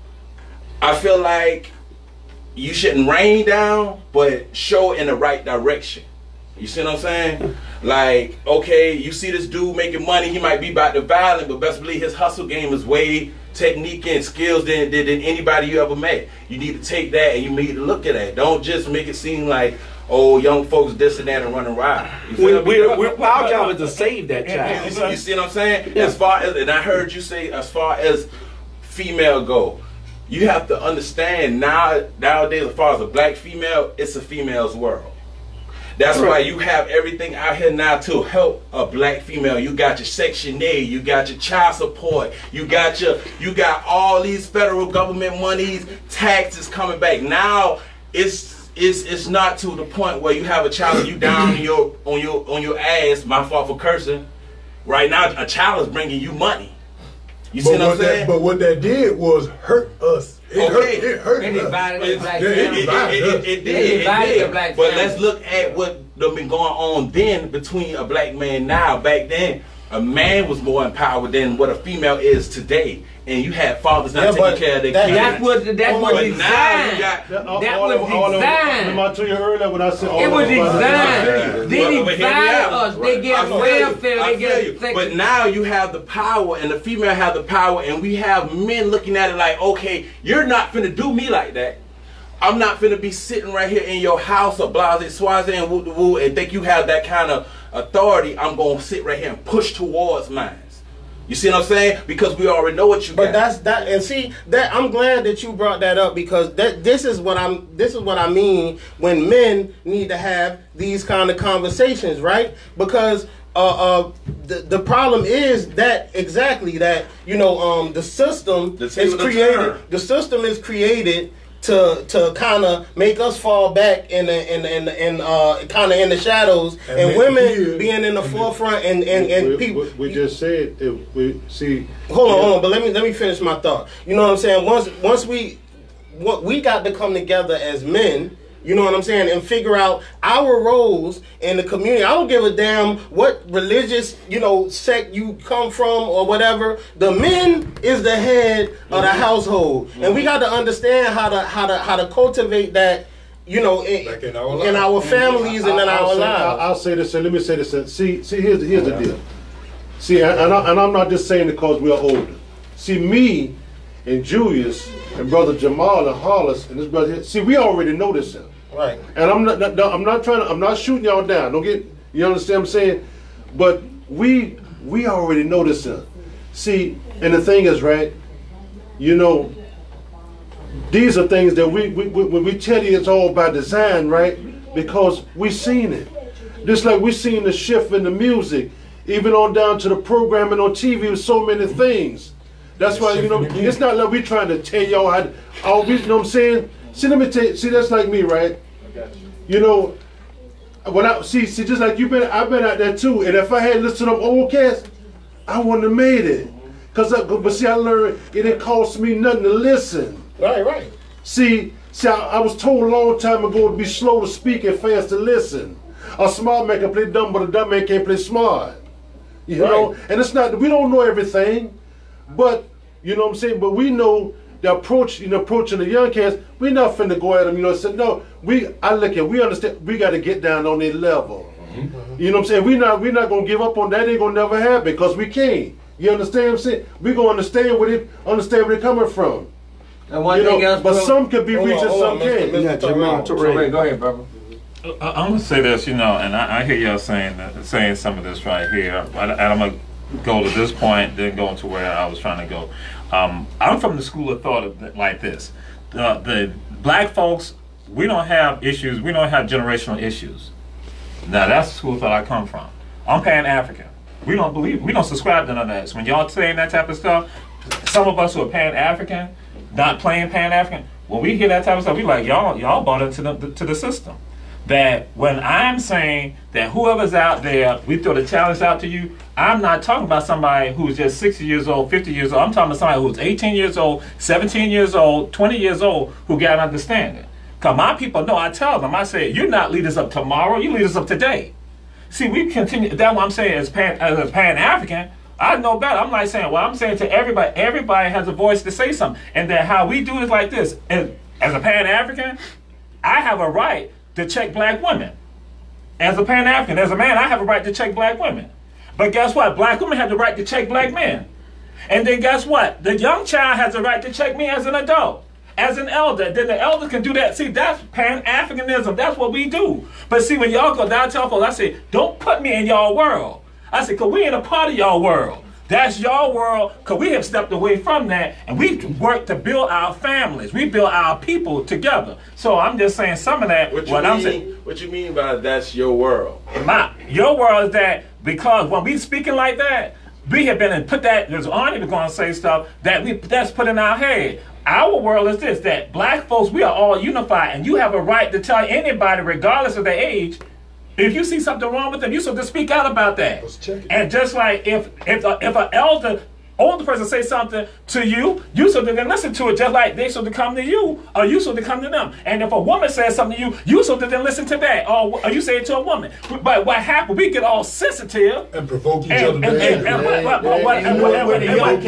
I feel like you shouldn't rain down, but show in the right direction. You see what I'm saying? Like, okay, you see this dude making money, he might be about the violent, but best believe his hustle game is way technique and skills than, than, than anybody you ever met. You need to take that and you need to look at that. Don't just make it seem like, oh, young folks this and that and running wild. We, we're, we're, our job is to save that child. You see, you see what I'm saying? Yeah. As far as, and I heard you say, as far as female go, you have to understand now nowadays, as far as a black female, it's a female's world. That's right. Why you have everything out here now to help a black female. You got your Section A, you got your child support, you got your, you got all these federal government monies, taxes coming back. Now it's it's it's not to the point where you have a child and you down on your on your on your ass. My fault for cursing. Right now, a child is bringing you money. You see but what I'm what saying? That, but what that did was hurt us. It okay. hurt. It hurt It us. divided the black Yeah, it family. divided It, us. it, it, it did. It It divided did. the black But family. let's look at what done been going on then between a black man now. Back then, a man was more empowered than what a female is today. And you had fathers not Yeah, taking but care of their that- kids. That's what that's But what now you designed. got- That, all, That all was of- all of- designed. Remember I told you earlier when I said all It of was them about- designed. They Well, but hear me divided out. us. They I get feel you. welfare. I They feel get you. sex. But now you have the power, and the female have the power, and we have men looking at it like, okay, you're not finna do me like that. I'm not finna be sitting right here in your house or blase swaze and woo woo and think you have that kind of authority. I'm gonna sit right here and push towards mine. You see what I'm saying? Because we already know what you But got. that's that, and see that I'm glad that you brought that up because that this is what I'm this is what I mean when men need to have these kind of conversations, right? Because uh, uh, the the problem is that exactly that you know um the system The is table to created. turn. The system is created to to kind of make us fall back in the in the, in, the, in uh kind of in the shadows And and, make women it being in the and forefront and and, and we, people. we, we just said if we see. Hold on, hold on, but let me let me finish my thought. You know what I'm saying? Once once we what we got to come together as men, you know what I'm saying, and figure out our roles in the community. I don't give a damn what religious, you know, sect you come from or whatever. The men is the head of the household. Mm-hmm. And we got to understand how to how to how to cultivate that, you know, in, Like in our in our lives. families and in I'll our say, lives. I'll, I'll say this, and let me say this. And see, see, here's here's the deal. See, and, and, I, and I'm not just saying it because we are older. See, me and Julius and brother Jamal and Hollis and this brother here, see, we already know this. Here. Right. And I'm not, not, I'm not trying to, I'm not shooting y'all down. Don't get, you understand what I'm saying? But we, we already know this. Here. See, and the thing is, right? You know, these are things that we, we, we when we tell you it's all by design, right? Because we seen it. Just like we seen the shift in the music, even on down to the programming on T V with so many things. That's why, you know, it's not like we trying to tell y'all how, all we, you know what I'm saying? See, let me tell you, see, that's like me, right? You know, when I, see, see, just like you've been, I've been out there too, and if I had listened to them old cats, I wouldn't have made it. Cause, I, but see, I learned it didn't cost me nothing to listen. Right, right. See, see, I, I was told a long time ago to be slow to speak and fast to listen. A smart man can play dumb, but a dumb man can't play smart. You Right. know, and it's not, we don't know everything, but, you know what I'm saying, but we know the approach, you know, approaching the young cats, we're not finna go at them, you know, say, no, we, I look at, we understand, we gotta get down on their level. Mm-hmm. You know what I'm saying, we not, we not gonna give up on that, ain't gonna never happen, because we can't. You understand what I'm saying? We gonna understand where it, understand where they're coming from. And one You thing know, else, but bro, some could be Hold on, reaching, hold some on, Mister can't. Mister Yeah, Jamal Terrell. Terrell. Wait, go ahead, brother. I- I'm gonna say this, you know, and I, I hear y'all saying that, saying some of this right here, and I'm gonna go to this point, then go to where I was trying to go. Um, I'm from the school of thought of th- like this: the, the black folks, we don't have issues, we don't have generational issues. Now that's the school of thought I come from. I'm Pan African. We don't believe, we don't subscribe to none of that. So when y'all saying that type of stuff, some of us who are Pan African, not playing Pan African, when we hear that type of stuff, we like y'all, y'all bought into the to the system. That when I'm saying that whoever's out there, we throw the challenge out to you, I'm not talking about somebody who's just sixty years old, fifty years old. I'm talking about somebody who's eighteen years old, seventeen years old, twenty years old, who got understanding. Because my people know, I tell them, I say, you're not leaders of tomorrow, you leaders of today. See, we continue, that's what I'm saying, as Pan, as a Pan-African, I know better. I'm like saying, well, I'm saying to everybody, everybody has a voice to say something. And that how we do is like this. As, as a Pan-African, I have a right to check black women. As a Pan-African, as a man, I have a right to check black women. But guess what? Black women have the right to check black men. And then guess what? The young child has the right to check me as an adult, as an elder. Then the elder can do that. See, that's Pan-Africanism. That's what we do. But see, when y'all go down to folks, I say, don't put me in y'all world. I say, because we ain't a part of y'all world. That's your world, because we have stepped away from that, and we work to build our families. We build our people together. So I'm just saying some of that. What you, what mean, I'm saying, what you mean by that's your world? My, your world is that because when we speaking like that, we have been and put that, there's Arnie was going to say stuff that we that's put in our head. Our world is this, that black folks, we are all unified, and you have a right to tell anybody, regardless of their age, if you see something wrong with them, you supposed to speak out about that. And just like if if a, if an elder, older person say something to you, you supposed to listen to it just like they supposed to come to you, or you supposed to come to them. And if a woman says something to you, you supposed to then listen to that, or, or you say it to a woman. But what happened? We get all sensitive and provoke each and, other. And, and, and what what what what and what and what and what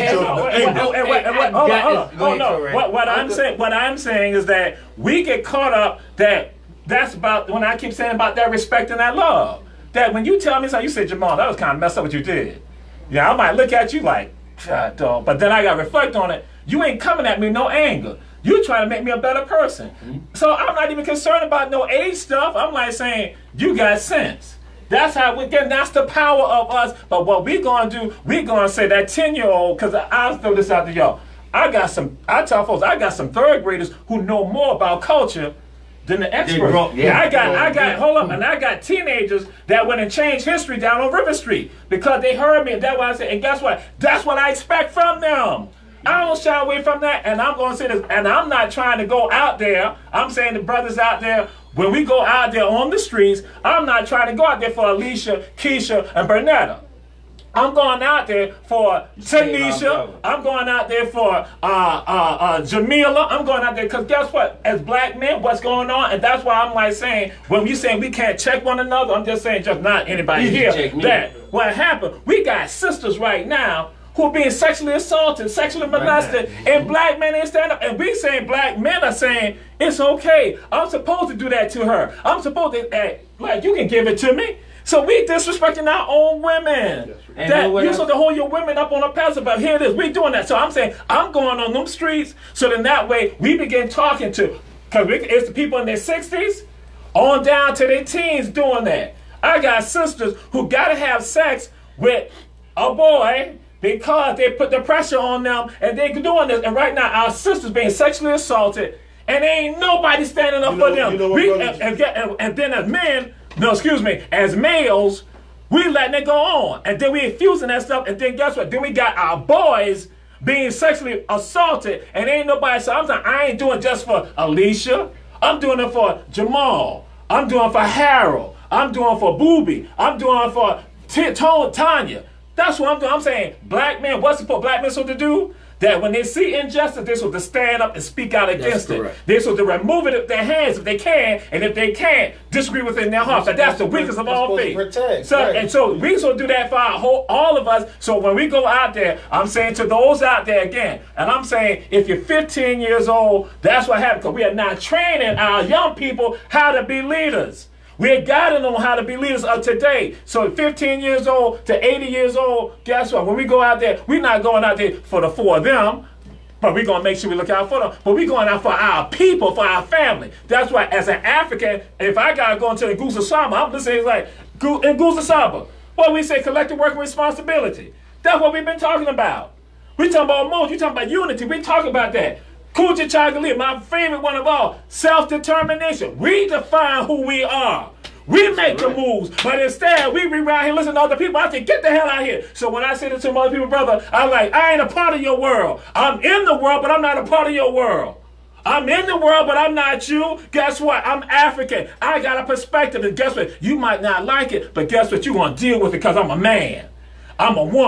and what and what hold on, hold on, hold on. What what I'm saying what I'm saying is that we get caught up that. That's about when I keep saying about that respect and that love. That when you tell me something, you say, Jamal, that was kind of messed up what you did. Yeah, I might look at you like, God, dog. But then I got to reflect on it. You ain't coming at me no anger. You trying to make me a better person. Mm-hmm. So I'm not even concerned about no age stuff. I'm like saying, you got sense. That's how we get, that's the power of us. But what we going to do, we going to say that ten-year-old, because I'll throw this out to y'all. I got some, I tell folks, I got some third graders who know more about culture than the experts. Yeah, yeah, I got, I got, hold up, and I got teenagers that went and changed history down on River Street because they heard me, and that's why I said, and guess what? That's what I expect from them. I don't shy away from that, and I'm going to say this, and I'm not trying to go out there. I'm saying the brothers out there, when we go out there on the streets, I'm not trying to go out there for Alicia, Keisha, and Bernetta. I'm going out there for Tanisha. I'm going out there for uh, uh, uh, Jamila. I'm going out there because guess what? As black men, what's going on? And that's why I'm like saying, when we saying we can't check one another, I'm just saying just not anybody here. That what happened, we got sisters right now who are being sexually assaulted, sexually molested, right, and black men ain't stand up. And we saying black men are saying, it's okay. I'm supposed to do that to her. I'm supposed to, uh, like, you can give it to me. So we disrespecting our own women. Right. That you're supposed to hold your women up on a pedestal, but here it is, we doing that. So I'm saying, I'm going on them streets, so then that way we begin talking to, because it's the people in their sixties, on down to their teens doing that. I got sisters who got to have sex with a boy because they put the pressure on them and they're doing this. And right now, our sisters being sexually assaulted, and ain't nobody standing up you know, for them. You know we, and, and, and, and then as men, no, excuse me, as males, we letting it go on. And then we infusing that stuff, and then guess what? Then we got our boys being sexually assaulted, and ain't nobody, so I'm saying, I ain't doing just for Alicia. I'm doing it for Jamal. I'm doing it for Harold. I'm doing it for Booby. I'm doing it for T- T- Tanya. That's what I'm doing. I'm saying, black men, what's it for black men supposed to do? That when they see injustice, they're supposed to stand up and speak out against it. They're supposed to remove it with their hands if they can, and if they can't, disagree within their hearts. But that's the weakest of all faith. So right. And so we supposed to do that for our whole, all of us. So when we go out there, I'm saying to those out there again, and I'm saying if you're fifteen years old, that's what happened, because we are not training our young people how to be leaders. We're guiding them on how to be leaders of today. So fifteen years old to eighty years old, guess what? When we go out there, we're not going out there for the four of them, but we're going to make sure we look out for them. But we're going out for our people, for our family. That's why as an African, if I got to go into the Nguzo Saba, I'm listening like, in Nguzo Saba, what we say, collective working responsibility. That's what we've been talking about. We talking about emotion, you talking about unity, we talking about that. Kuja Chagalia, my favorite one of all, self-determination. We define who we are. We make the moves, but instead we be around here listening to other people. I say, get the hell out of here. So when I say this to some other people, brother, I'm like, I ain't a part of your world. I'm in the world, but I'm not a part of your world. I'm in the world, but I'm not you. Guess what? I'm African. I got a perspective, and guess what? You might not like it, but guess what? You're going to deal with it because I'm a man. I'm a woman.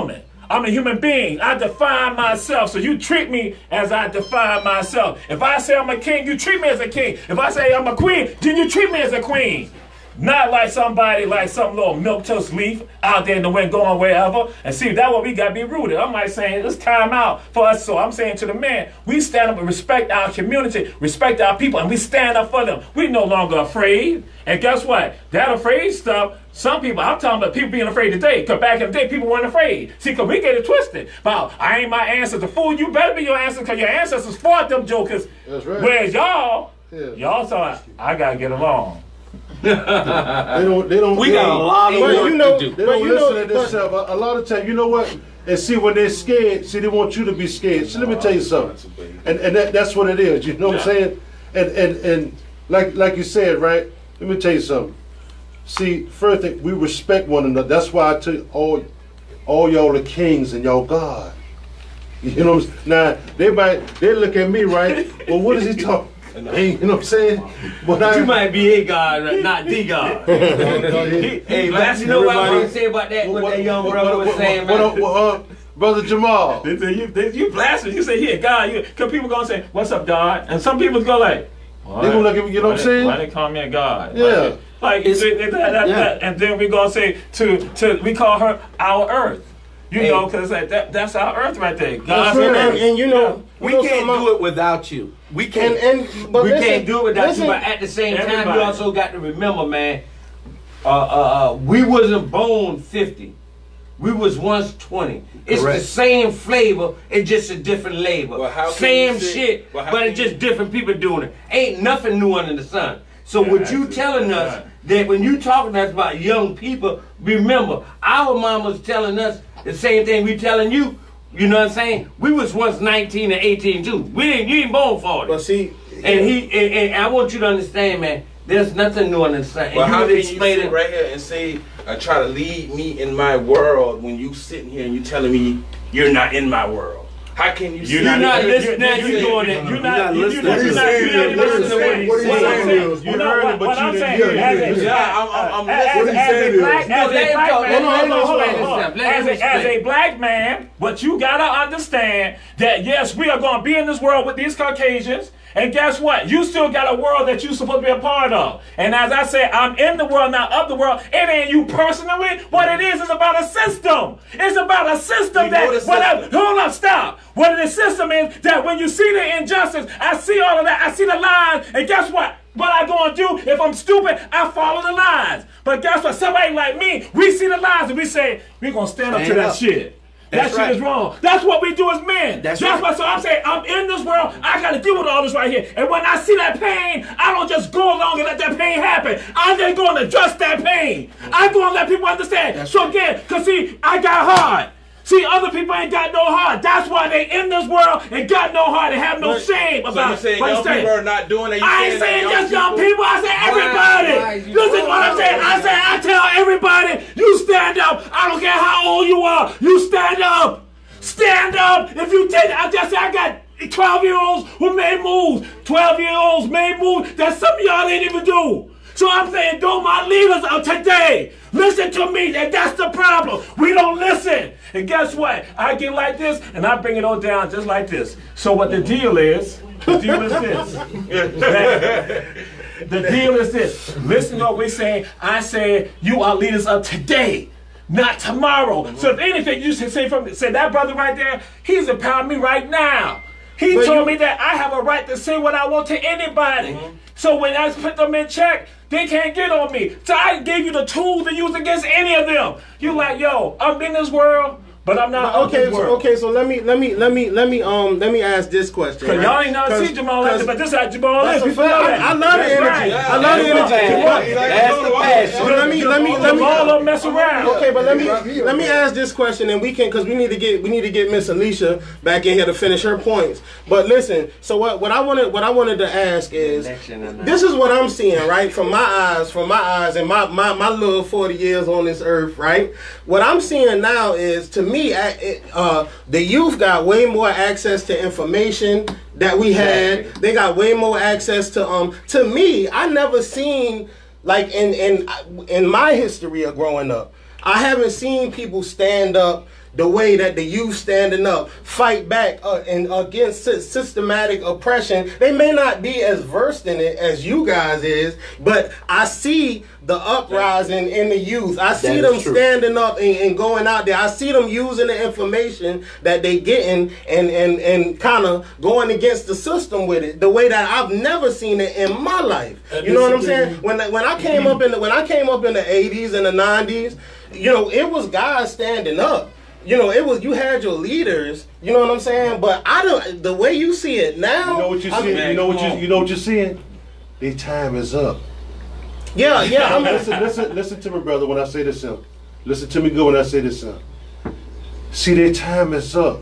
I'm a human being. I define myself. So you treat me as I define myself. If I say I'm a king, you treat me as a king. If I say I'm a queen, then you treat me as a queen. Not like somebody like some little milquetoast leaf out there in the wind going wherever. And see, that's what we got to be rooted. I'm like saying it's time out for us. So I'm saying to the men, we stand up and respect our community, respect our people, and we stand up for them. We no longer afraid. And guess what? That afraid stuff, some people, I'm talking about people being afraid today, because back in the day, people weren't afraid. See, because we get it twisted. Well, I ain't my ancestor. Fool, you better be your ancestor, because your ancestors fought them jokers. That's right. Whereas y'all, Yeah. y'all thought, I got to get along. They don't. They don't. We they got a don't- lot of But work you know, to do. They but don't you listen know, to this but- stuff. A, a lot of times, you know what? And see, when they're scared, see, they want you to be scared. So let me tell you something. And and that, that's what it is. You know what I'm saying? And and and like like you said, right? Let me tell you something. See, first thing, we respect one another. That's why I tell you, all all y'all are kings and y'all God. You know what I'm saying? Now they might they look at me, right? Well, what is he talking? Hey, you know what I'm saying? But I, You might be a God, not the God. Hey, man, you know what I want to say about that? What, that young brother was saying, what, man. what, what, uh, Brother Jamal. They say you, they, you blasphemy. You say, yeah, God. You, cause people gonna say, what's up, God? And some people go like, what? They gonna look at me, you know what I'm Why they- saying? Why they call me a God? Yeah. Like, like It's- they- they- that, that, yeah. that. And then we gonna say to to we call her our earth. You Hey. know, cause that, that that's our earth right there. God's and, earth. and, and you know, We you know can't something do it without you. We And can't. and but We listen, can't do it without listen, you, but at the same time, Everybody. you also got to remember, man, uh, uh, uh, we wasn't born fifty. We was once twenty. It's Correct. the same flavor, it's just a different labor. Well, how can same you say- shit, well, how but can it's you- just different people doing it. Ain't nothing new under the sun. So what you that's it. telling us Right. that when you talking to us about young people, remember our mama's telling us the same thing we telling you. You know what I'm saying? We was once nineteen and eighteen too. We didn't, you ain't born forty. But see, And he and, and I want you to understand, man. There's nothing new under the sun. And Well, you how would can you explain sit it. right here and say, uh, try to lead me in my world when you sitting here and you telling me you're not in my world? How can you You're sit You're not you- listening. you- Now you- you doing it. You're You're not not you- listening. you're What he's not- saying you're not is- listening to what what he's he's saying saying. is, you You know heard what- it, but what you I'm didn't saying hear it. as a- Yeah, I'm- I'm- I'm as- listening. as What he's a saying is- black- No, as a let him black talk. man- Let him- hold on, let him hold on, explain hold on. himself. Let him As a- As explain. a black man, what you gotta understand that yes, we are gonna be in this world with these Caucasians. And guess what? You still got a world that you're supposed to be a part of. And as I said, I'm in the world, not of the world. It ain't you personally. What it is is about a system. It's about a system We that. know the What I, system. hold up, stop. What the system is that when you see the injustice, I see all of that. I see the lies. And guess what? What I gonna do if I'm stupid? I follow the lies. But guess what? Somebody like me, we see the lies and we say we gonna stand up to Stand that up. shit. That's that shit right. is wrong. That's what we do as men. That's That's right. why. So I'm saying I'm in this world. I got to deal with all this right here. And when I see that pain, I don't just go along and let that pain happen. I then go and address that pain. I go and let people understand. So again, cause see, I got heart. See, other people ain't got no heart. That's why they in this world and got no heart and have no But- shame So about you saying what young I'm saying. people are not doing it? You I ain't saying that just young people. I say everybody. why is you Listen doing what I'm saying. I that? say I tell everybody, you stand up. I don't care how old you are. You stand up. Stand up. If you take, I just say I got twelve year olds who made moves. twelve year olds made moves that some of y'all didn't even do. So I'm saying, don't my leaders of today listen to me, and that's the problem. We don't listen. And guess what? I get like this, and I bring it on down just like this. So what the deal is, the deal is this. The deal is this. Listen to what we're saying. I said, you are leaders of today, not tomorrow. So if anything, you should say from say that brother right there, he's empowering me right now. He But told you- me that I have a right to say what I want to anybody. So when I put them in check, they can't get on me. So I gave you the tools to use against any of them. You like, yo, I'm in this world, but I'm not of Okay, this so, world. okay, so let me let me let me let me um let me ask this question. Cause right? y'all ain't never 'Cause- see Jamal cause Lester, but this is how Jamal that's Lester. a You know fact. that. I love the That's energy. right. I love the That's the energy. passion. That's the passion. But let me let me let me Jamal don't mess around. Okay, but let me let me ask this question, and we can because we need to get we need to get Miss Alicia back in here to finish her points. But listen, so what what I wanted what I wanted to ask is this is what I'm seeing right from my eyes, from my eyes, and my my my little forty years on this earth, right? What I'm seeing now is to me, I- it, uh, the youth got way more access to information that we had. They got way more access to um. To me, I never seen. Like in in in my history of growing up, I haven't seen people stand up, the way that the youth standing up, fight back uh, and against systematic oppression. They may not be as versed in it as you guys is, but I see the uprising in the youth. I see them standing up and, and going out there. I see them using the information that they getting and and and kind of going against the system with it, the way that I've never seen it in my life. You know what I'm saying? When when I came up in the when I came up in the eighties and the nineties, you know, it was guys standing up. You know, it was you had your leaders. You know what I'm saying? But I don't. The way you see it now, you know what you see. You know what you you know what you're seeing. Their time is up. Yeah, yeah. I mean, listen, listen, listen to me, brother. When I say this, son. Listen to me good when I say this, son. See, their time is up.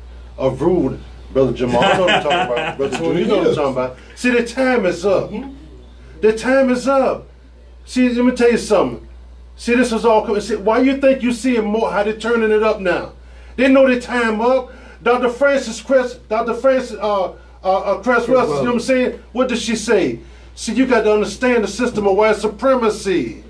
Of rude, brother Jamal. I know what I'm talking about. Brother Junior, you know what I'm talking about. See, their time is up. Their time is up. See, let me tell you something. See, this was all coming. See, why you think you seeing more? How they turning it up now? They know their time up. Doctor Francis Cress, Doctor Francis, uh, uh, uh Cress Russell. You know what I'm saying? What does she say? See, you got to understand the system of white supremacy.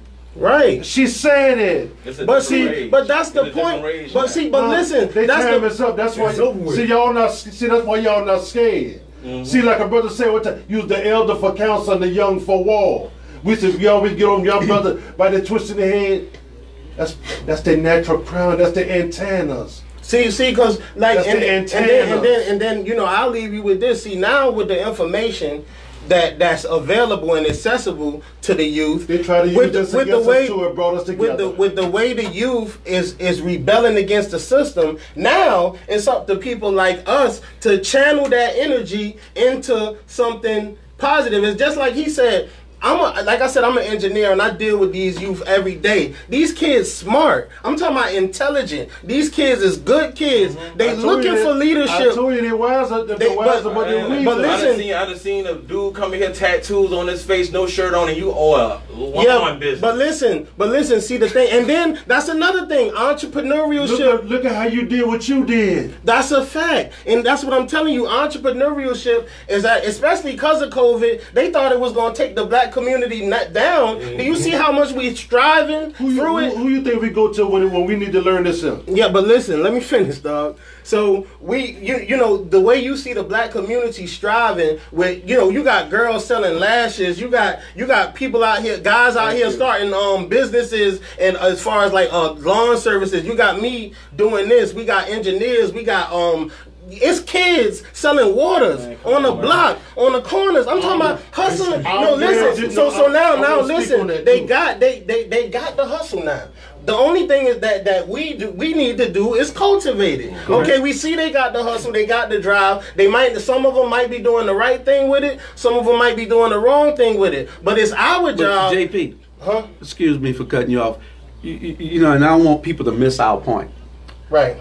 Right. She said it. But see, rage. but that's the point. Rage, but see, but uh, listen, they that's time the, is up. That's why. See, y'all not. See, that's why y'all not scared. Mm-hmm. See, like a brother said, what time? Use the elder for counsel and the young for war. We said we always get on young brother by the twist in the head. That's that's their natural crown. That's their antennas. See, see, because like that's and, the and then and then and then you know I'll leave you with this. See, now with the information that that's available and accessible to the youth, they try to use with, this with against the way us too, it brought us together. With the with the way the youth is is rebelling against the system. Now it's up to people like us to channel that energy into something positive. It's just like he said. I'm a, like I said, I'm an engineer and I deal with these youth every day. These kids smart. I'm talking about intelligent. These kids is good kids. Mm-hmm. They looking for leadership. I told you they wiser. They, they wiser, but, but they weaker. But listen, I done seen, I done seen a dude come in here, tattoos on his face, no shirt on, and you oil. Yeah, business. But listen, but listen. See the thing, and then that's another thing. Entrepreneurship. Look at, look at how you did what you did. That's a fact, and that's what I'm telling you. Entrepreneurship is that, especially because of COVID, they thought it was going to take the black community not down. Mm-hmm. Do you see how much we striving who through you, it? Who, who you think we go to when when we need to learn this? Up? Yeah, but listen, let me finish, dog. So we, you, you know, the way you see the black community striving with, you know, you got girls selling lashes, you got you got people out here, guys out Thank here you. starting um businesses, and as far as like uh lawn services, you got me doing this. We got engineers, we got um. It's kids selling waters man, on the block, on the corners. I'm talking about hustling. No, listen. So, so now, now, listen. They got, they, they, they got the hustle now. The only thing is that that we do, we need to do is cultivate it. Okay, we see they got the hustle, they got the drive. They might, some of them might be doing the right thing with it. Some of them might be doing the wrong thing with it. But it's our job. But J P, huh? Excuse me for cutting you off. You, you, you know, and I don't want people to miss our point. Right.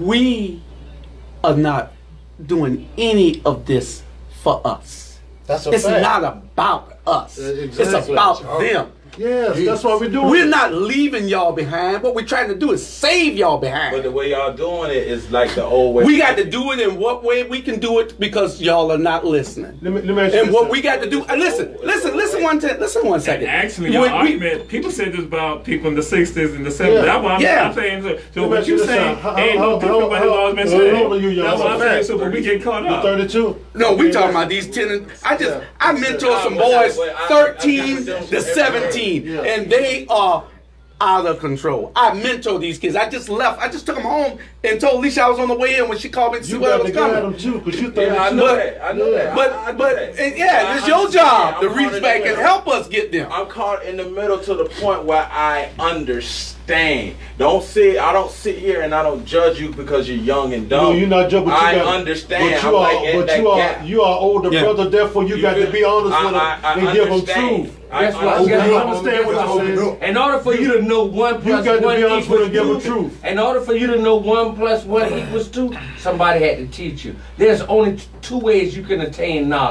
We are not doing any of this for us. That's a it's fact. not about us. Exactly. It's about oh. them. Yes, that's what we're doing. We're not leaving y'all behind. What we're trying to do is save y'all behind. But the way y'all doing it is like the old way. We got to do it in what way we can do it because y'all are not listening. Let me, let me ask and you what something. we got to do, uh, listen, listen, listen one, t- listen one second. And actually, your we, argument, people said this about people in the sixties and the seventies. Yeah. That's what I'm, Yeah. I'm saying. So, so what you saying ain't no different what it's always been how- saying. how old are you, young? That's what I'm Fact. saying. So when we get caught You're up. thirty-two. No, we talking about these ten. I just, Yeah. I mentor some Yeah. boys, Yeah. thirteen Yeah. to seventeen, Yeah. and they are out of control. I mentor these kids. I just left. I just took them home and told Alicia I was on the way in when she called me to see You what I got was to go at coming. them too, because you thirty-two. Yeah, I know But- that. I know that. But, I, I know but, that. and yeah, I it's your understand. job I'm to caught reach in the back and middle. help us get them. I'm caught in the middle to the point where I understand. Don't sit. I don't sit here and I don't judge you because you're young and dumb. No, you're not joking. I got, understand. But you I'm are, like in but that you are, gap. you are older Yeah. brother. Therefore, you, You got feel- to be honest I- with them I- I and give them understand. truth. I Guess what? understand. Guess what? I understand what Guess you're saying. what? In order for you to know one plus got to one be honest with equals them, give them two, truth. in order for you to know one plus one equals two, somebody had to teach you. There's only t- two ways you can attain knowledge: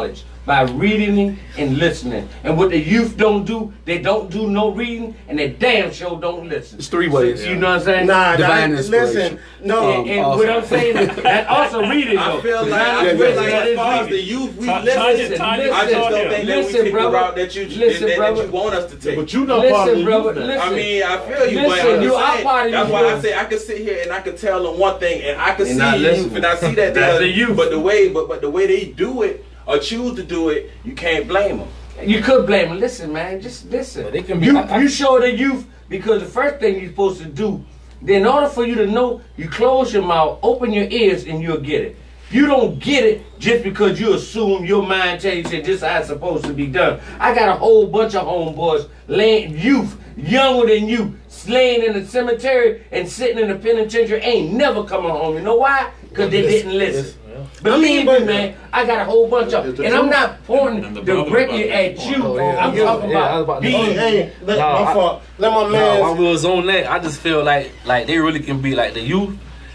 by reading and listening. And what the youth don't do, they don't do no reading, and they damn sure don't listen. It's three ways. You know what I'm saying? Nah, Divine nah, inspiration. listen, no. And, and what I'm saying, that also reading though. I feel like, I feel like as far as the youth, we Tanya, listen. Tanya, I just don't Tanya. think that we Listen, take the brother. route that you, Listen, that, that brother. you want us to take. But you not part of Listen, the brother, youth now. listen. I mean, I feel you, Listen, but I'm you just are saying, part of that's the why I youth. say I could sit here and I could tell them one thing, and I could And see not the listen. youth, and I see that That's they're the youth. But the way, but but the way they do it or choose to do it, you can't blame them. You could blame them. Listen, man, just listen. But they can be- you, I- I- you show the youth because the first thing you're supposed to do, in order for you to know, you close your mouth, open your ears, and you'll get it. You don't get it just because you assume your mind tell you say this is how it's supposed to be done. I got a whole bunch of homeboys, laying, youth, younger than you, laying in the cemetery and sitting in the penitentiary, ain't never coming home. You know why? Because they didn't listen. Believe me, man, I got a whole bunch of, and I'm not pointing the grippy at you. Oh, yeah. I'm Yeah, talking yeah, I was about about to- Hey, being. hey, let, No, my I- fault. Let my Nah, man. while we was on that, I just feel like like they really can be like the youth.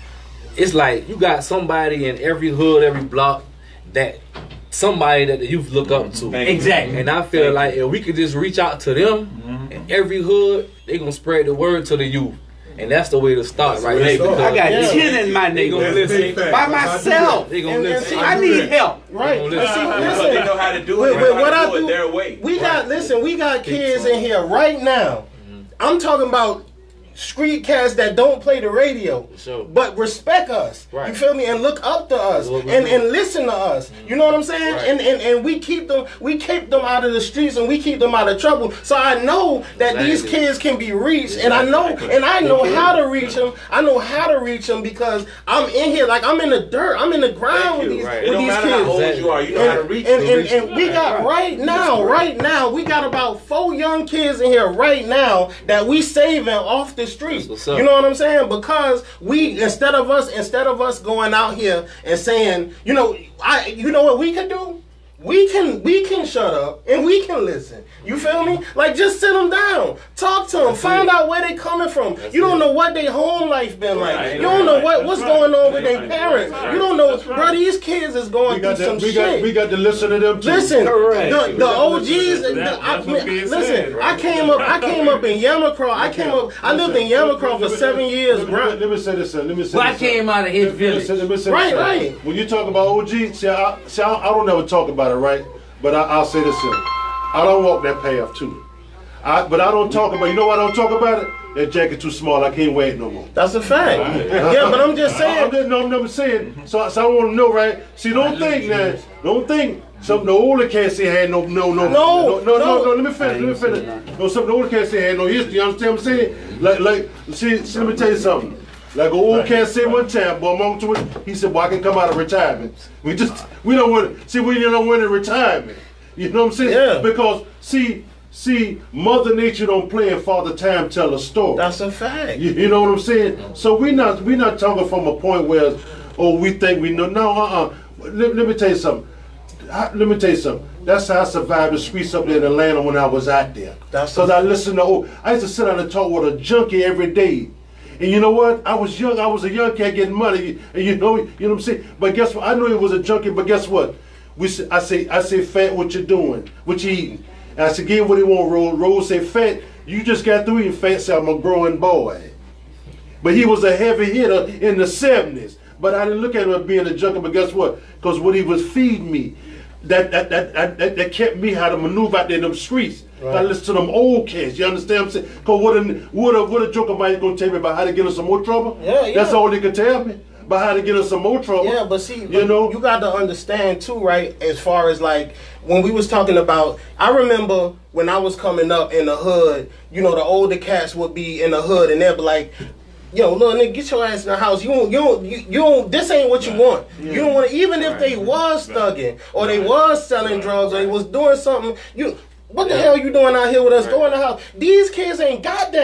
It's like you got somebody in every hood, every block that somebody that the youth look up to. Exactly. And I feel like if we could just reach out to them in every hood, they gonna spread the word to the youth. And that's the way to start right Hey, there. I got Yeah. ten in my They gonna nigga listen. by myself. They gonna And- and listen. see- I need help. Right. They And gonna see, Because listen. they know how to do Wait, it. wait, and how what to I do it do? their way. We got listen. We got kids in here right now. I'm talking about street cats that don't play the radio, sure. but respect us. Right. You feel me? And look up to us what we and, do. and listen to us. You know what I'm saying? Right. And, and and we keep them we keep them out of the streets and we keep them out of trouble. So I know that these Exactly. kids can be reached, and I know and I know how to reach them. I know how to reach them because I'm in here like I'm in the dirt. I'm in the ground Thank with you. these, Right. with It don't these matter kids. how old you are, you know how to And, reach and, them. and, and we got right now, right now, we got about four young kids in here right now that we saving off the street. That's what's up. You know what I'm saying? Because we instead of us instead of us going out here and saying, you know, I you know what we could do? We can we can shut up and we can listen. You feel me? Like just sit them down, talk to them, That's find it. out where they coming from. That's you don't it. know what their home life been like. Right, You don't know right, what that's what's right. going on with That's their right, parents. that's right. You don't know, That's right. bro. These kids is going We got through some that. We got. shit. We got to listen to them too. Listen, Correct. the, the O Gs. That- the- I, that's what's being listen, said, I right? came up. I came up in Yamacraw. I came up. I lived in Yamacraw for seven years, Let me, bro. let me say this. Let me say Well, I this. came out of his Let me village. say- let me say Right, this. right. When you talk about O G, see, I, see, I, I don't never talk about it, right? But I, I'll say this. Here. I don't walk that path too. I, but I don't talk about. You know why I don't talk about it? That jacket too small. I can't wear it no more. That's a fact. Yeah, but I'm just I'm saying. just, no, I'm never saying. So, so I want to know, right? See, don't think now. Don't think something the older cats say had no, no, no, No, no, no, no. no. no let me finish. Let me finish. No, something the older cats say had no history. You understand what I'm saying? Like, like, see, see let me tell you something. Like an old cat said one time, boy, among to it, he said, "Well, I can come out of retirement. We just, we don't want. See, we don't want in retirement. You know what I'm saying? Yeah. Because see." See, Mother Nature don't play and Father Time tell a story. That's a fact. You, you know what I'm saying? So we not we not talking from a point where, oh, we think we know. No, uh, uh let, let me tell you something. I, let me tell you something. That's how I survived the streets up there in Atlanta when I was out there. That's because I listened to. Oh, I used to sit down and talk with a junkie every day. And you know what? I was young. I was a young cat getting money. And you know, you know what I'm saying. But guess what? I knew he was a junkie. But guess what? We say, I say, I say, fat. What you doing? What you eating? And I said, give what he want, Rose. Rose said, fat, you just got through eating. Fat said, I'm a growing boy. But he was a heavy hitter in the seventies. But I didn't look at him as being a junkie, but guess what? Because what he was feeding me, that that, that that that kept me how to maneuver out there in them streets. Right. I listen to them old cats, you understand what I'm saying? Because what a, what, a, what a joker might going to tell me about how to get in some more trouble? Yeah, yeah. That's all they could tell me. About how to get in some more trouble. Yeah, but see, you know, you got to understand too, right? As far as like when we was talking about, I remember when I was coming up in the hood. You know, the older cats would be in the hood, and they'd be like, "Yo, little nigga, get your ass in the house. You don't, you don't, you, you don't. This ain't what you want. Yeah. You don't want to. Even if they was thugging or they was selling drugs or they was doing something, you." What the hell you doing out here with us? Go in the house. These kids ain't got that.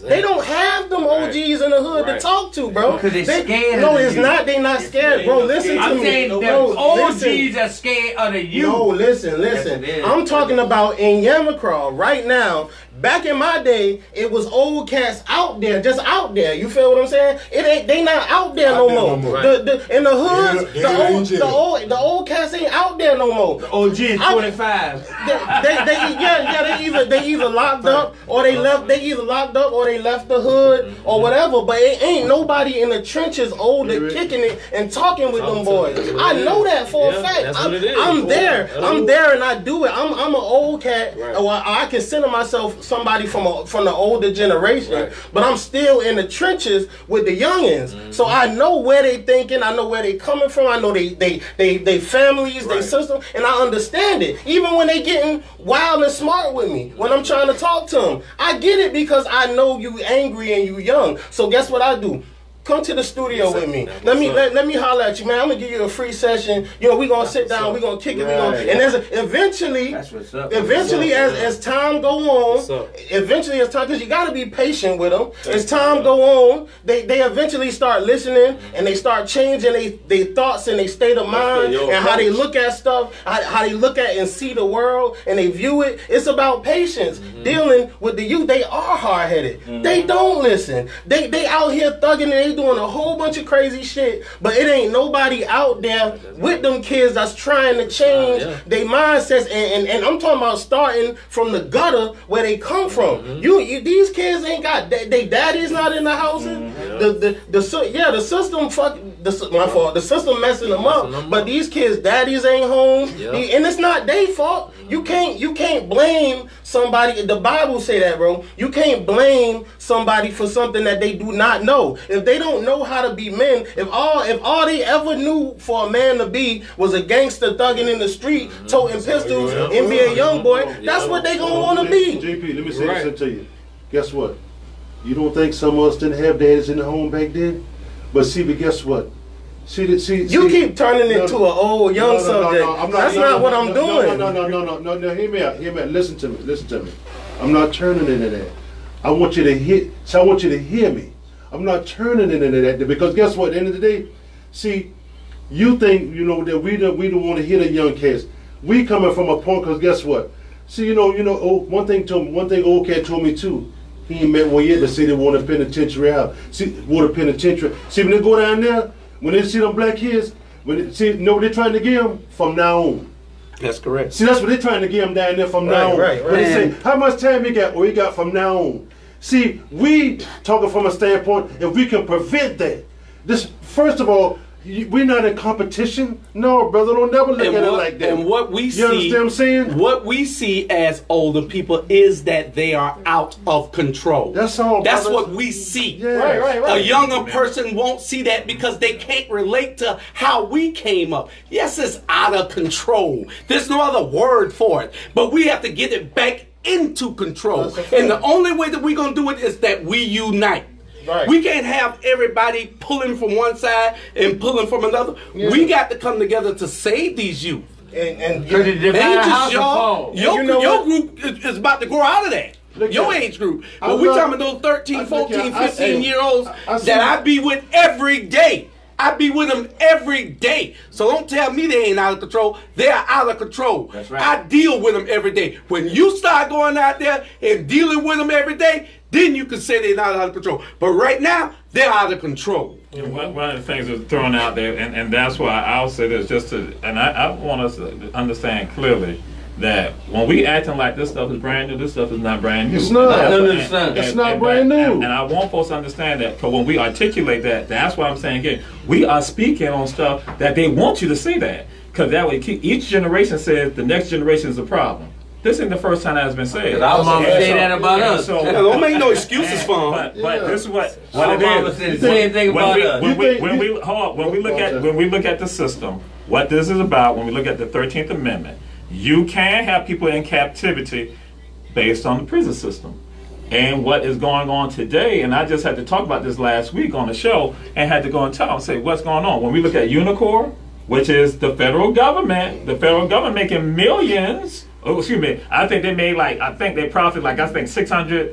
They don't have them O Gs in the hood Right. to talk to, bro. Because they scared No, of it's you. not. They not scared, bro. Listen to I'm me. saying the Bro, O Gs listen. are scared of the youth. No, listen, listen. Yes, it is. I'm talking about in Yamacraw right now. Back in my day, it was old cats out there, just out there. You feel what I'm saying? It ain't. They not out there Out no there more. no more. The, the, in the hoods, They- they the, ain't old, jail. the old, the old cats ain't out there no more. O G is I- twenty-five. They, they, they, yeah, yeah, they either they either locked up or they left. They either locked up or they left the hood or whatever. But it ain't nobody in the trenches older kicking it and talking with them boys. I know that for Yeah, a fact. that's I'm, what it is. I'm there. That's what I'm it there, and I do it. I'm I'm an old cat. Right. Or I consider myself somebody from a, from the older generation. Right. But I'm still in the trenches with the youngins. Mm-hmm. So I know where they thinking. I know where they coming from. I know they they they they families, they Right. system, and I understand it. Even when they getting wild and smart with me, when I'm trying to talk to them, I get it because I know you angry and you young. So guess what I do? Come to the studio with me. Let me let, let me holler at you, man. I'm gonna give you a free session. You know, we gonna sit down, we gonna kick it, we gonna, and there's a, eventually, That's what's up. eventually as as time go What's on, up? eventually as time, because you gotta be patient with them. As time go on, they they eventually start listening and they start changing they they thoughts and they state of mind your and how they approach. look at stuff, how, how they look at and see the world and they view it. It's about patience. Dealing with the youth, they are hard headed. They don't listen. They they out here thugging and they doing a whole bunch of crazy shit, but it ain't nobody out there with them kids that's trying to change Uh, yeah. their mindsets. And, and and I'm talking about starting from the gutter where they come from. Mm-hmm. You, you these kids ain't got they, they daddy's not in the houses. Mm-hmm. The the the sy- yeah the system fuck the sy- my fault the system messing them up. Messing them But up. these kids daddies ain't home. Yeah. The- and it's not their fault. You can't you can't blame somebody. The Bible say that, bro. You can't blame somebody for something that they do not know. If they don't know how to be men, if all if all they ever knew for a man to be was a gangster thugging in the street, toting pistols, and be a young boy, that's what they gonna want to be. J P, let me say Right. something to you. Guess what? You don't think some of us didn't have daddies in the home back then? But see, but guess what? See, the- see, You see, keep turning it no, into an old young no, no, no, subject. no, I'm That's no, not no, what no, I'm no, doing. No, no, no, no, no, no, hear me out, hear me out. Listen to me, listen to me. I'm not turning into that. I want you to hit. So I want you to hear me. I'm not turning into that because guess what? At the end of the day, see, you think you know that we don't we don't want to hit a young kids. We coming from a point because guess what? See, you know, you know, oh, one thing told me, one thing old cat told me too. He ain't met one yet to say they want a penitentiary out. See, want a penitentiary. See, when they go down there, when they see them black kids, when they see, you know what they're trying to give them? From now on. That's correct. See, that's what they're trying to give them down there from now Right, on. right, When they right. say, how much time you got? Or you got from now on. See, we talking from a standpoint, if we can prevent that. This, first of all, you- we're not in competition. No, brother, don't never look And at what, it like that. and what we you see, understand what I'm saying? what we see as older people is that they are out of control. That's all, That's brother. what we see. Yeah. Right, right, A right. younger person won't see that because they can't relate to how we came up. Yes, it's out of control. There's no other word for it. But we have to get it back into control. That's a fact. And the only way that we're going to do it is that we unite. Right. We can't have everybody pulling from one side and pulling from another. Yeah. We got to come together to save these youth. And, and Because it Ain't divided just house y'all, of your, And you know your what? group is, is about to grow out of that. Look Your here. age group. I But we love- talking about those thirteen, I think fourteen, I- I fifteen see- year olds I- I see- that I be with every day. I be with them every day. So don't tell me they ain't out of control. They are out of control. That's right. I deal with them every day. When you start going out there and dealing with them every day, then you can say they're not out of control. But right now, they're out of control. And one, one of the things that's thrown out there, and, and that's why I'll say this, just to, and I, I want us to understand clearly that when we acting like this stuff is brand new, this stuff is not brand new. It's not. That's No, what- no, and- it's not. It's and- not and- brand and- new. And, I want folks to understand that, because when we articulate that, that's why I'm saying again, we are speaking on stuff that they want you to see that, because that way keep, each generation says the next generation is a problem. This ain't the first time that's been said. Our mama And say so- that about and us. so- Yeah, don't make no excuses and- for 'em. But, but Yeah. this is what, what Our it mama is. said the same thing When about we, us. when You we, think- when you- we hold on, when we look at when we look at the system, what this is about, when we look at the thirteenth Amendment, you can have people in captivity based on the prison system. And what is going on today, and I just had to talk about this last week on the show, and had to go and tell them, say, what's going on? When we look at Unicor, which is the federal government, the federal government making millions. Oh, excuse me. I think they made like I think they profited like I think six hundred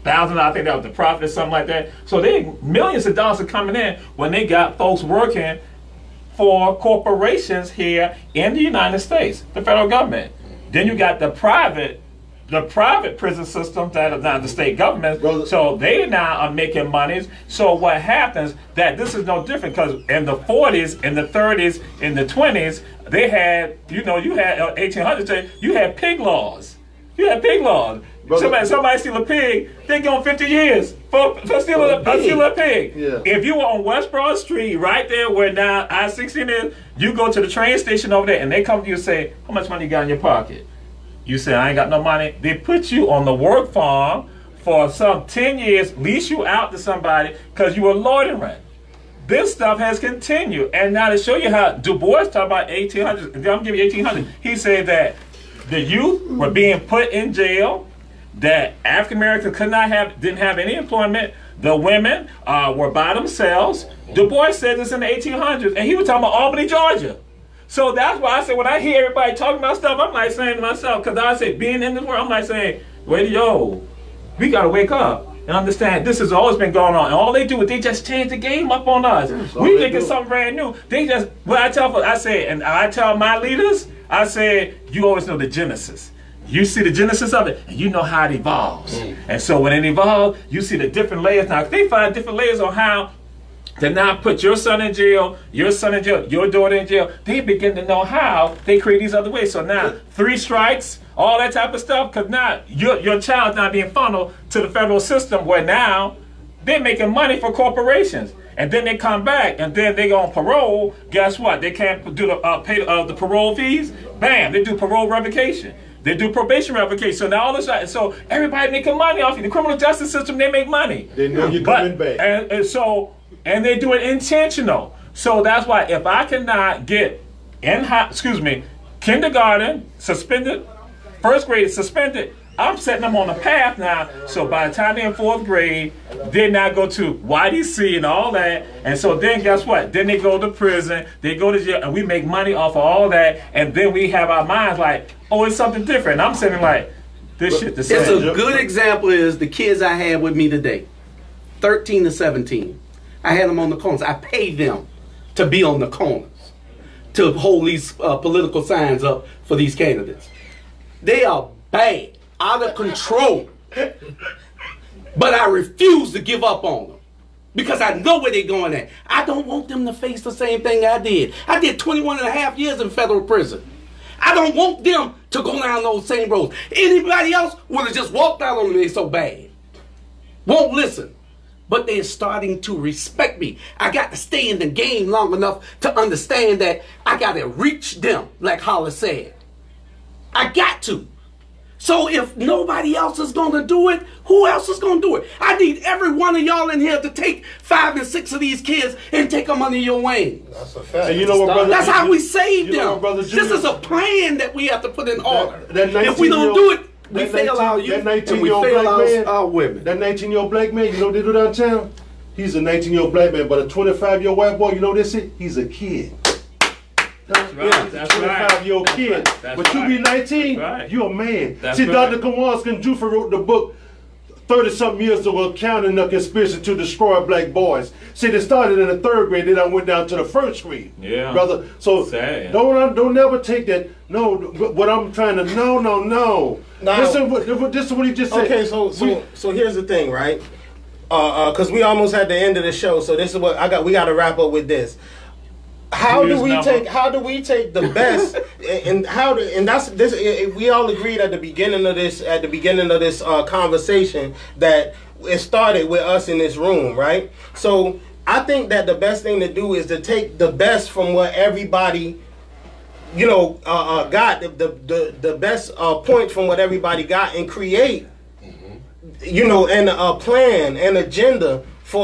thousand. I think that was the profit or something like that. So they millions of dollars are coming in when they got folks working for corporations here in the United States, the federal government. Then you got the private, the private prison systems that are now the state government. Brother. So they now are making monies. So what happens that this is no different because in the forties, in the thirties, in the twenties, they had, you know, you had uh, eighteen hundreds, you had pig laws. You had pig laws. Brother. Somebody, somebody steal a pig, they go on fifty years for, for stealing a, a, steal a pig. Yeah. If you were on West Broad Street, right there where now I sixteen is, you go to the train station over there and they come to you and say, how much money you got in your pocket? You say, I ain't got no money. They put you on the work farm for some ten years, lease you out to somebody because you were loitering. This stuff has continued. And now to show you how Du Bois talked about eighteen hundred, I'm giving you eighteen hundred, he said that the youth were being put in jail, that African Americans could not have, didn't have any employment, the women uh, were by themselves. Du Bois said this in the eighteen hundreds, and he was talking about Albany, Georgia. So that's why I say when I hear everybody talking about stuff, I'm like saying to myself, because I say being in this world, I'm like saying, wait, yo, we got to wake up and understand this has always been going on. And all they do is they just change the game up on us. We think it's something brand new. They just, what I tell, I say, and I tell my leaders, I say, you always know the genesis. You see the genesis of it, and you know how it evolves. Mm. And so when it evolves, you see the different layers. Now, if they find different layers on how to now put your son in jail, your son in jail, your daughter in jail, they begin to know how they create these other ways. So now, three strikes, all that type of stuff, because now your, your child's not being funneled to the federal system where now they're making money for corporations. And then they come back, and then they go on parole. Guess what? They can't do the uh, pay uh, the parole fees. Bam! They do parole revocation. They do probation revocation. So now all this, so everybody making money off you. The criminal justice system, they make money. They know you're coming back. And, and so, and they do it intentional. So that's why if I cannot get in high, excuse me, kindergarten suspended, first grade suspended, I'm setting them on a path now. So by the time they're in fourth grade, they now go to Y D C and all that. And so then guess what? Then they go to prison, they go to jail, and we make money off of all that. And then we have our minds like, oh, it's something different. And I'm sitting like, this shit the same. It's a good example is the kids I had with me today, thirteen to seventeen. I had them on the corners. I paid them to be on the corners, to hold these uh, political signs up for these candidates. They are bad, out of control. But I refuse to give up on them because I know where they're going at. I don't want them to face the same thing I did. I did twenty-one and a half years in federal prison. I don't want them to go down those same roads. Anybody else would have just walked out on me so bad. Won't listen. But they're starting to respect me. I got to stay in the game long enough to understand that I got to reach them, like Hollis said. I got to. So if nobody else is going to do it, who else is going to do it? I need every one of y'all in here to take five and six of these kids and take them under your wing. That's a fact. And you know what, brother? That's how we save you know them. Brother This is a plan that we have to put in order. That, that if we don't do it, we fail our youth and we fail our, our women. That nineteen-year-old black man, you know what they do downtown? He's a nineteen-year-old black man, but a twenty-five-year-old white boy, you know what they say? He's a kid. That's right. Yeah, That's twenty-five-year-old right. kid. That's but you right. be nineteen, right. you're a man. That's See, right. Doctor Kowalski Juffer wrote the book thirty-something years ago, counting the conspiracy to destroy black boys. See, they started in the third grade, then I went down to the first grade. Yeah. Brother, so Sad. don't don't never take that. No, what I'm trying to, no, no, no. Now, this, is what, this is what he just said. Okay, so so so here's the thing, right? Uh, uh, cause we almost had the end of the show, so this is what I got. We got to wrap up with this. How do we number. take? How do we take the best? and, and how do? And that's this. It, we all agreed at the beginning of this. At the beginning of this uh, conversation, that it started with us in this room, right? So I think that the best thing to do is to take the best from what everybody, you know, uh, uh, got the the the, the best uh, point from what everybody got, and create, mm-hmm. you know, and a plan, an agenda for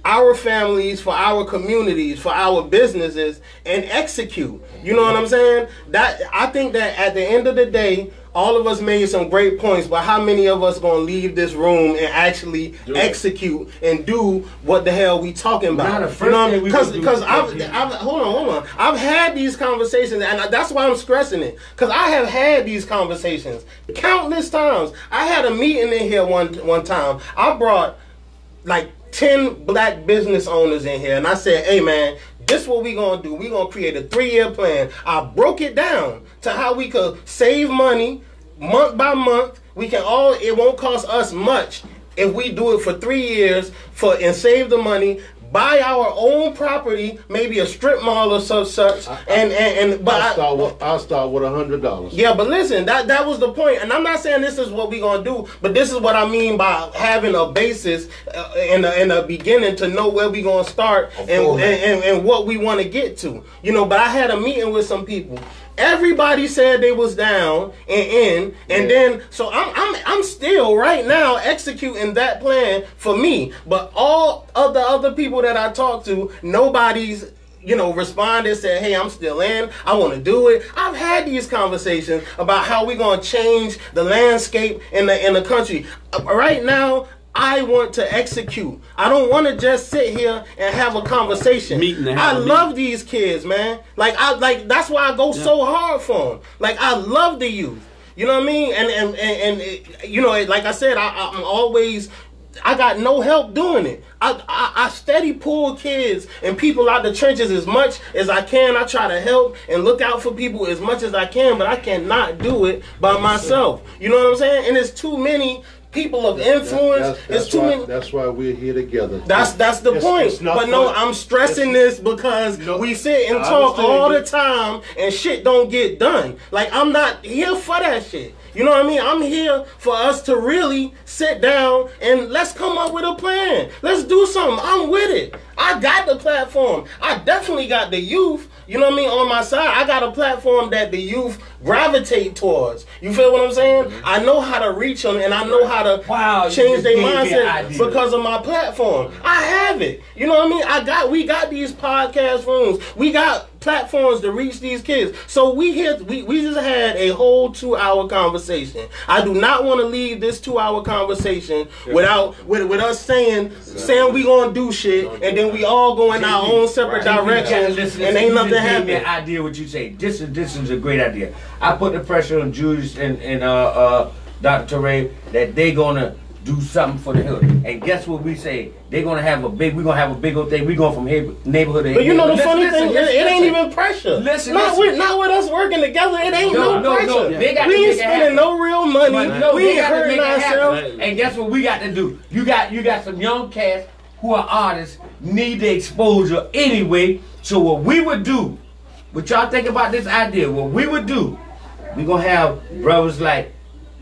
our families, for our communities, for our businesses, and execute. You know what I'm saying? That I think that at the end of the day, all of us made some great points, but how many of us gonna leave this room and actually do execute it. And do what the hell we talking about? Now, the first you know, because because I've, I've hold on hold on I've had these conversations, and that's why I'm stressing it, because I have had these conversations countless times. I had a meeting in here one one time. I brought like ten black business owners in here, and I said, hey man, this is what we gonna do. We gonna create a three-year plan. I broke it down to how we could save money month by month. We can all, it won't cost us much if we do it for three years for and save the money, buy our own property, maybe a strip mall or such such. I, and, and and but I'll start with, I'll start with a hundred dollars. Yeah, but listen, that that was the point, and I'm not saying this is what we're gonna do, but this is what I mean by having a basis uh, in the in the beginning to know where we gonna start and, and, and and what we want to get to. You know, but I had a meeting with some people. Everybody said they was down and in, and yeah. then so I'm I'm I'm still right now executing that plan for me. But all of the other people that I talked to, nobody's you know responded, said, hey, I'm still in, I want to do it. I've had these conversations about how we're gonna change the landscape in the in the country. Uh, right now, I want to execute. I don't want to just sit here and have a conversation. I love these kids, man. Like I like that's why I go yeah. so hard for them. Like I love the youth. You know what I mean? And and and, and it, you know, like I said, I, I'm always. I got no help doing it. I, I I steady pull kids and people out the trenches as much as I can. I try to help and look out for people as much as I can, but I cannot do it by myself. You know what I'm saying? And it's too many people of influence. That's, that's, it's too why, many. That's why we're here together. That's that's the it's, point. It's but no, fun. I'm stressing it's, this because no, we sit and I talk all you. the time and shit don't get done. Like I'm not here for that shit. You know what I mean? I'm here for us to really sit down and let's come up with a plan. Let's do something. I'm with it. I got the platform. I definitely got the youth. You know what I mean? On my side, I got a platform that the youth gravitate towards. You feel what I'm saying? Mm-hmm. I know how to reach them, and I know how to wow, change their mindset because of my platform. I have it. You know what I mean? I got. We got these podcast rooms. We got platforms to reach these kids. So we here. We we just had a whole two hour conversation. I do not want to leave this two hour conversation without with with us saying saying we gonna do shit, and then we all go in our own separate directions, and ain't nothing happening. An idea what you say. This is this is a great idea. I put the pressure on Julius and, and uh, uh, Doctor Torre that they gonna do something for the hood. And guess what we say? They're gonna have a big. We're gonna have a big old thing. We going from here, neighborhood to But you know the listen, funny listen, thing, listen, it, it ain't listen. even pressure. Listen, not listen. with not with us working together. It ain't no, no, no pressure. No, they got we to ain't spending no real money. But no, we ain't hurting make it ourselves. happen. And guess what we got to do? You got you got some young cats who are artists, need the exposure anyway. So what we would do, what y'all think about this idea? What we would do, we gonna have brothers like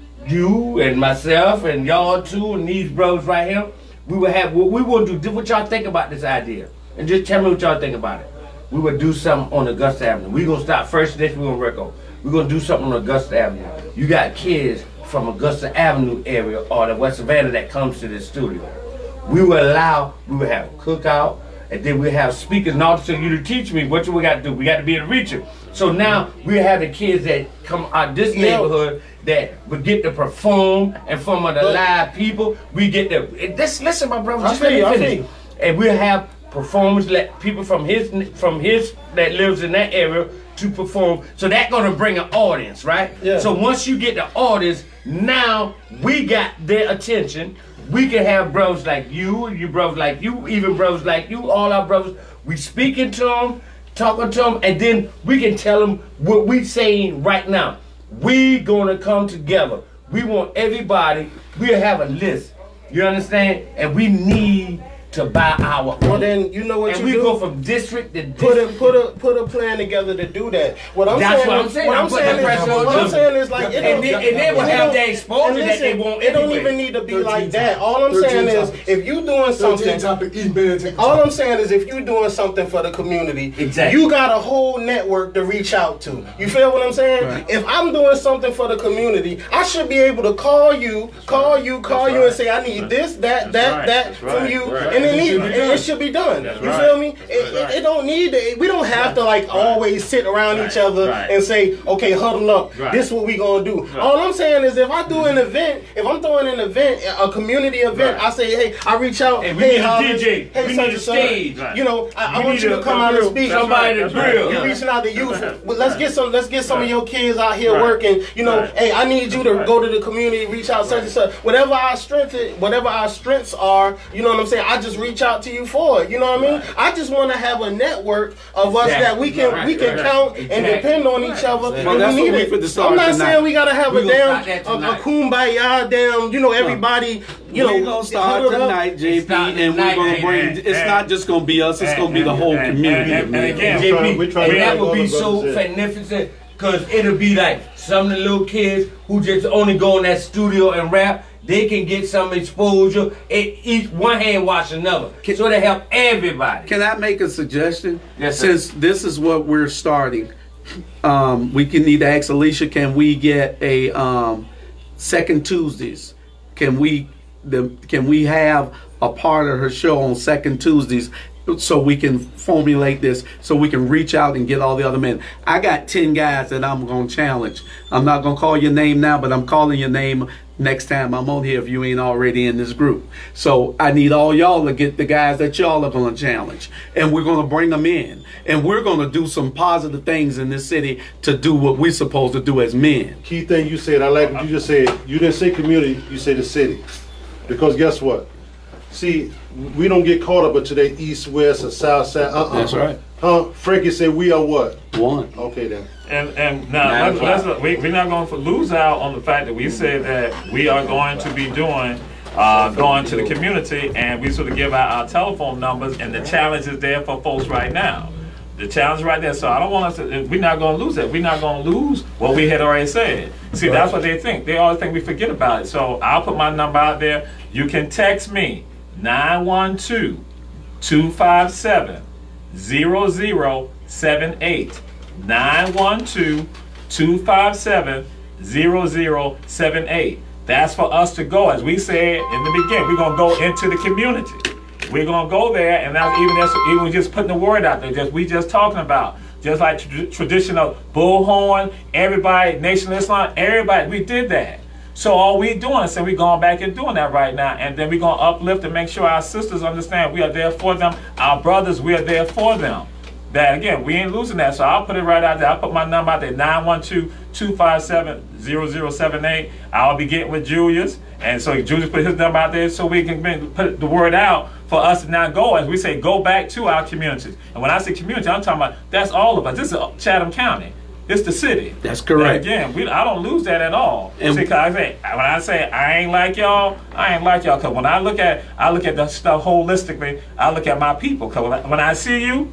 you and myself and y'all too, and these brothers right here. We would have what we want to do. What y'all think about this idea? And just tell me what y'all think about it. We would do something on Augusta Avenue. We gonna start first. This we gonna work on. We gonna do something on Augusta Avenue. You got kids from Augusta Avenue area or the West Savannah that comes to this studio. We will allow. We will have a cookout. And then we have speakers and also you to teach me what we got to do. We got to be able to reach it. So now we have the kids that come out this Yeah. neighborhood that we get to perform in front of the But, live people. We get to this. Listen, my brother, I just feel let you, I me feel finish. you. And we have performers, let people from his from his that lives in that area to perform. So that's gonna bring an audience, right? Yeah. So once you get the audience, now we got their attention. We can have brothers like you, you brothers like you, even brothers like you, all our brothers. We speaking to them, talking to them, and then we can tell them what we saying right now. We gonna come together. We want everybody. We'll have a list. You understand? And we need to buy our Well, own. then you know what and you we do. go from district to Put a district. put a put a plan together to do that. What I'm That's saying, what I'm is- saying. What I'm I'm putting saying the is, pressure on what you. I'm saying is like, it And don't, then, and then we'll it have don't- the exposure and that listen, they want It don't anyway. even need to be thirteen like that. topics. All I'm thirteen saying is, topics. if you doing thirteen something, topic, each man take a all topic. I'm saying is, if you doing something for the community, Exactly. you got a whole network to reach out to. You feel what I'm saying? Right. If I'm doing something for the community, I should be able to call you, call you, call That's you, right. and say, I need this, that, That's that, right. that That's from right. you, Right. and and it need, and it should be done. That's you right. feel me? That's It, right. it, it don't need to, we don't have to like Right. always sit around Right. each other Right. and say, okay, huddle up. Right. This is what we gonna do. Right. All I'm saying is, if I do an event, if I'm throwing an event, a community event, Right. I say, hey, I reach out, Hey, we hey, need a Hollis, D J. hey, We such need and a such. stage. Right. You know, I, I We want need you to a- come out and speak. That's Somebody right. to That's grill. right. You're Yeah. reaching out to youth. Right. Well, let's get some. Let's get some Right. of your kids out here Right. working. You know, Right. hey, I need you to Right. go to the community, reach out, such and such. Whatever our strength, is, whatever our strengths are, you know what I'm saying. I just reach out to you for it. You know what I mean? Right. I just want to have a network of us Exactly. that we can Right. we can Right. count and Exactly. depend on each other. Well, And that's we what need we it. finna start I'm not tonight. saying we gotta have We a gonna damn start that a, a tonight. kumbaya damn. You know, everybody. You know, we're gonna start huddled up. tonight, J P, It's starting and we're tonight, gonna man. bring. And- It's and- not just gonna be us; it's gonna be the whole and- community. and- and man. again, J P, trying- we trying and to that make would all be the so brothers in. magnificent, because it'll be like some of the little kids who just only go in that studio and rap. They can get some exposure. It, each one hand wash another, so they help everybody. Can I make a suggestion? Yes, sir. Since this is what we're starting, um, we can need to ask Alicia. Can we get a um, second Tuesdays? Can we the can we have a part of her show on second Tuesdays? So we can formulate this, so we can reach out and get all the other men. I got ten guys that I'm gonna challenge. I'm not gonna call your name now, but I'm calling your name next time I'm on here if you ain't already in this group. So I need all y'all to get the guys that y'all are gonna challenge, and we're gonna bring them in, and we're gonna do some positive things in this city to do what we're supposed to do as men. Key thing you said, I like what you just said. You didn't say community, you said the city. Because guess what? See, we don't get caught up into the east, west, or south side. Uh-uh. That's right. Huh? Frankie said we are what? One. Okay then. And and now let's, let's, we, we're not going to lose out on the fact that we said that we are going to be doing uh, going to the community, and we sort of give out our telephone numbers, and the challenge is there for folks right now. The challenge right there. So I don't want us to. We're not going to lose it. We're not going to lose what we had already said. See, that's what they think. They always think we forget about it. So I'll put my number out there. You can text me nine one two, two five seven, zero zero seven eight. nine one two, two five seven, zero zero seven eight. That's for us to go. As we said in the beginning, we're going to go into the community. We're going to go there, and that's even, that's even just putting the word out there. Just we just talking about. Just like tra traditional bullhorn, everybody, Nation of Islam, everybody, we did that. So all we doing is saying we're going back and doing that right now, and then we're going to uplift and make sure our sisters understand we are there for them. Our brothers, we are there for them. That again, we ain't losing that. So I'll put it right out there. I'll put my number out there, nine one two, two five seven, zero zero seven eight. I'll be getting with Julius. And so Julius put his number out there so we can put the word out for us to now go, as we say, go back to our communities. And when I say community, I'm talking about that's all of us. This is Chatham County. It's the city. That's correct. And again, we, I don't lose that at all. And See, 'cause I say, when I say I ain't like y'all, I ain't like y'all. Because when I look at, I look at the stuff holistically. I look at my people. Because when I, when I see you,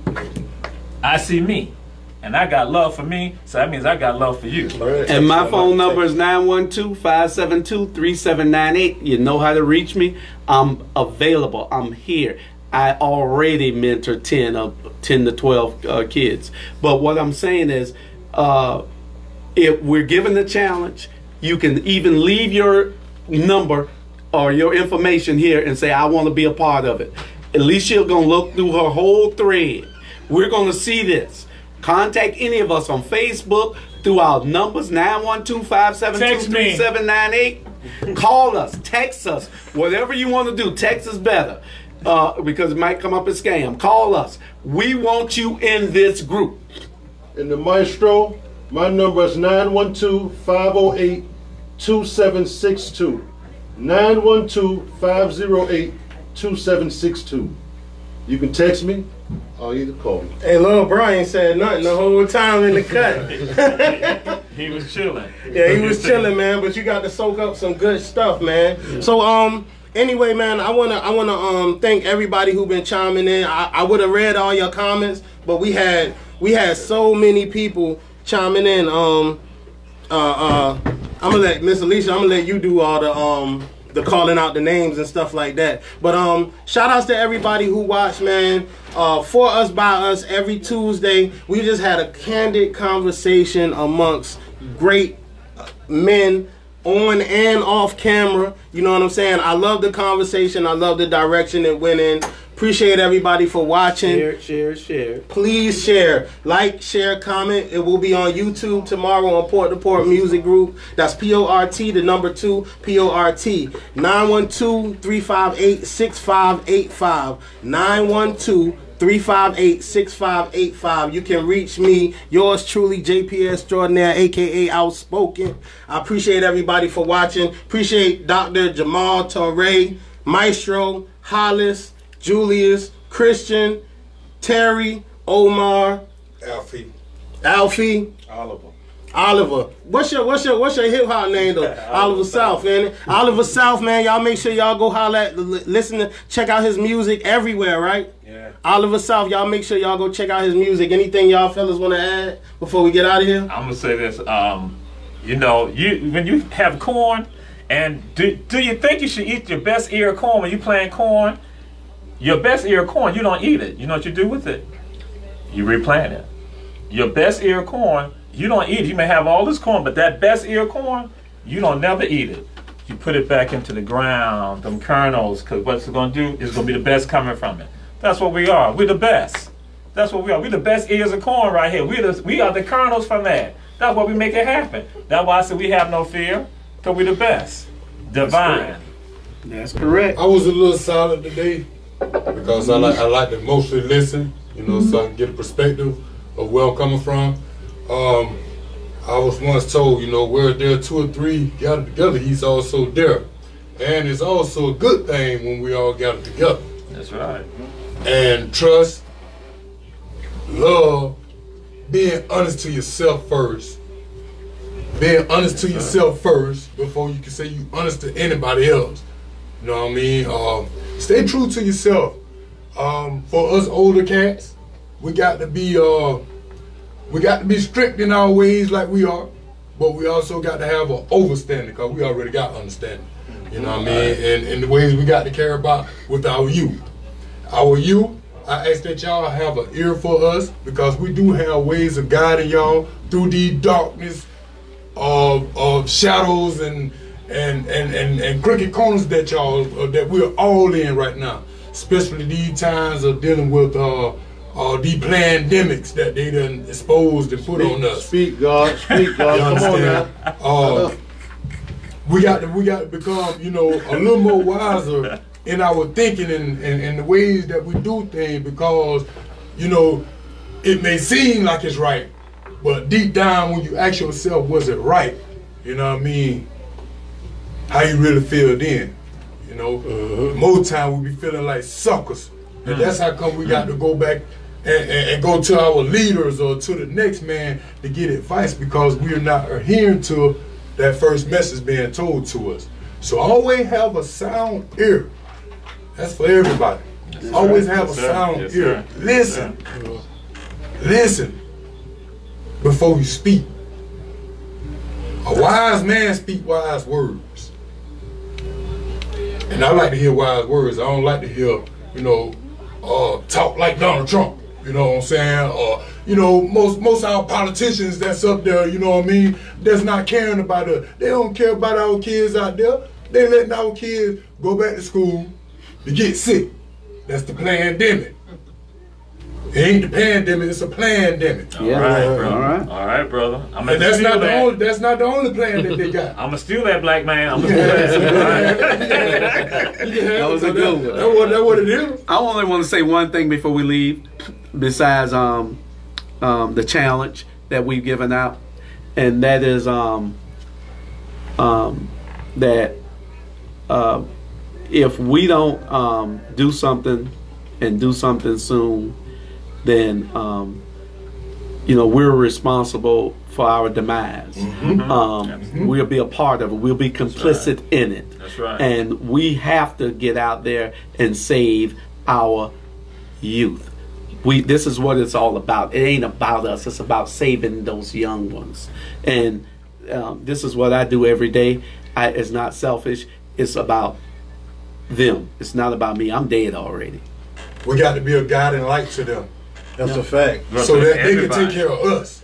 I see me. And I got love for me, so that means I got love for you. And my phone number is nine one two, five seven two, three seven nine eight. You know how to reach me. I'm available. I'm here. I already mentor ten of ten to twelve uh, kids. But what I'm saying is, uh, if we're given the challenge, you can even leave your number or your information here and say, I want to be a part of it. Alicia gonna look through her whole thread. We're gonna see this. Contact any of us on Facebook through our numbers, nine one two, five seven two, three seven nine eight. Call us, text us, whatever you want to do. Text is better uh, because it might come up as scam. Call us. We want you in this group. In the Maestro, my number is nine one two, five oh eight, two seven six two. nine one two, five oh eight, two seven six two. You can text me or either call me. Hey, Lil Brian said nothing the whole time in the cut. He was chilling. Yeah, he was chilling, man. But you got to soak up some good stuff, man. Yeah. So, um, anyway, man, I wanna, I wanna, um, thank everybody who been chiming in. I, I would have read all your comments, but we had, we had so many people chiming in. Um, uh, uh, I'm gonna let Miss Alicia. I'm gonna let you do all the, um. the calling out the names and stuff like that. But um, shout outs to everybody who watched, man. Uh, for us, by us, every Tuesday, we just had a candid conversation amongst great men on and off camera. You know what I'm saying? I love the conversation. I love the direction it went in. Appreciate everybody for watching. Share, share, share. Please share. Like, share, comment. It will be on YouTube tomorrow on Port to Port Music Group. That's P O R T, the number two, P O R T. nine one two, three five eight, six five eight five. nine one two, three five eight, six five eight five. You can reach me, yours truly, J P S Extraordinaire, a k a. Outspoken. I appreciate everybody for watching. Appreciate Doctor Jamal Torre, Maestro, Hollis, Julius, Christian, Terry, Omar, Alfie, Alfie, Oliver. Oliver. What's your what's your what's your hip hop name though? Oliver South, man. Oliver South, man. Y'all make sure y'all go holler at, listen to, check out his music everywhere, right? Yeah. Oliver South. Y'all make sure y'all go check out his music. Anything y'all fellas want to add before we get out of here? I'm gonna say this. Um, you know, you when you have corn, and do do you think you should eat your best ear of corn when you playing corn? Your best ear of corn, you don't eat it. You know what you do with it? You replant it. Your best ear of corn, you don't eat it. You may have all this corn, but that best ear of corn, you don't never eat it. You put it back into the ground, them kernels, because what's it going to do is going to be the best coming from it. That's what we are. We're the best. That's what we are. We're the best ears of corn right here. We're the, we are the kernels from that. That's why we make it happen. That's why I said we have no fear, because we're the best. Divine. That's correct. I was a little silent today because I like I like to mostly listen, you know, so I can get a perspective of where I'm coming from. Um, I was once told, you know, where there are two or three gathered together, he's also there. And it's also a good thing when we all gather together. That's right. And trust, love, being honest to yourself first. Being honest to yourself first before you can say you honest to anybody else. You know what I mean? Um, stay true to yourself. Um, for us older cats, we got to be uh, we got to be strict in our ways like we are, but we also got to have an overstanding because we already got understanding. You know what I mean? And, and the ways we got to care about with our youth. Our youth, I ask that y'all have an ear for us because we do have ways of guiding y'all through the darkness of, of shadows and and, and, and and crooked corners that y'all uh, that we're all in right now, especially these times of dealing with uh, uh, the pandemics that they done exposed and put speak, on us. Speak, God, speak, God. Come on now. Uh, we got to we got to become, you know, a little more wiser in our thinking and, and, and the ways that we do things because, you know, it may seem like it's right, but deep down when you ask yourself, was it right? You know what I mean? How you really feel then? You know, uh, most time we be feeling like suckers. And mm. that's how come we got to go back and, and, and go to our leaders or to the next man to get advice because we're not adhering to that first message being told to us. So always have a sound ear. That's for everybody. Yes, always have yes, a sound yes, ear. Sir. Listen. Yes, Listen before you speak. A wise man speak wise words. And I like to hear wise words. I don't like to hear, you know, uh, talk like Donald Trump. You know what I'm saying? Or, you know, most most of our politicians that's up there, you know what I mean, that's not caring about us. They don't care about our kids out there. They letting our kids go back to school to get sick. That's the pandemic. It ain't the pandemic, it's a pandemic. All yeah, right, bro. All right, all right, brother. I'm and that's not that. the only. That's not the only plan that they got. I'm gonna steal that, black man. I'm gonna steal that. That was a good one. That's what, that what it is. I only want to say one thing before we leave, besides um, um, the challenge that we've given out, and that is um, um, that uh, if we don't um, do something and do something soon, then um, you know we're responsible for our demise. Mm-hmm. Um, mm-hmm. We'll be a part of it. We'll be complicit right. in it. That's right. And we have to get out there and save our youth. We. This is what it's all about. It ain't about us. It's about saving those young ones. And um, this is what I do every day. I, it's not selfish. It's about them. It's not about me. I'm dead already. We got to be a guiding light to them. That's yeah. a fact. So that they can take care of us. Yeah. You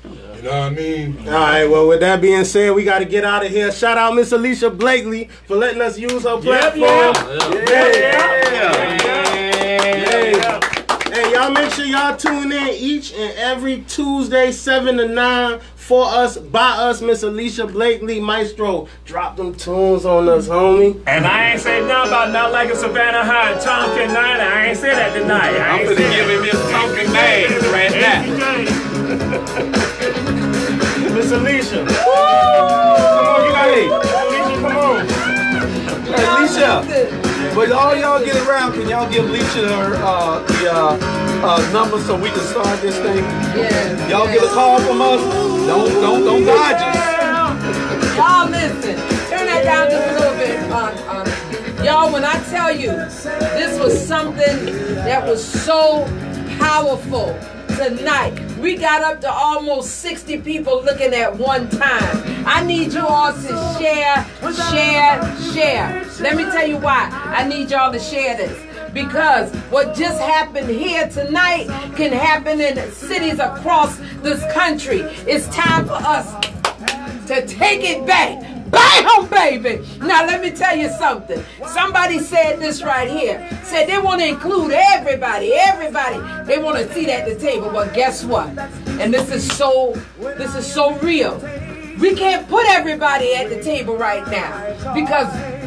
You know what I mean? All right, well, with that being said, we got to get out of here. Shout out Miss Alicia Blakely for letting us use her platform. Yeah, Yeah, yeah, yeah. yeah. Hey, y'all make sure y'all tune in each and every Tuesday, seven to nine, for us, by us, Miss Alicia Blakely. Maestro, drop them tunes on us, homie. And I ain't say nothing about not liking Savannah High, Tonkin night. I ain't say that tonight. I I'm ain't gonna say give him his Tonkin name right now. Miss Alicia. Come on, you got it. Alicia, come on. Alicia, but all y'all get around, can y'all give Alicia her uh, the uh, uh, number so we can start this thing? Yeah. Y'all get a call from us. Don't don't don't dodge us. Y'all listen. Turn that down just a little bit. Uh, uh, y'all, when I tell you, this was something that was so powerful tonight. We got up to almost sixty people looking at one time. I need you all to share, share, share. Let me tell you why. I need y'all to share this. Because what just happened here tonight can happen in cities across this country. It's time for us to take it back. Bam, baby! Now let me tell you something. Somebody said this right here. Said they want to include everybody, everybody. They want to sit at the table. But guess what? And this is so, this is so real. We can't put everybody at the table right now because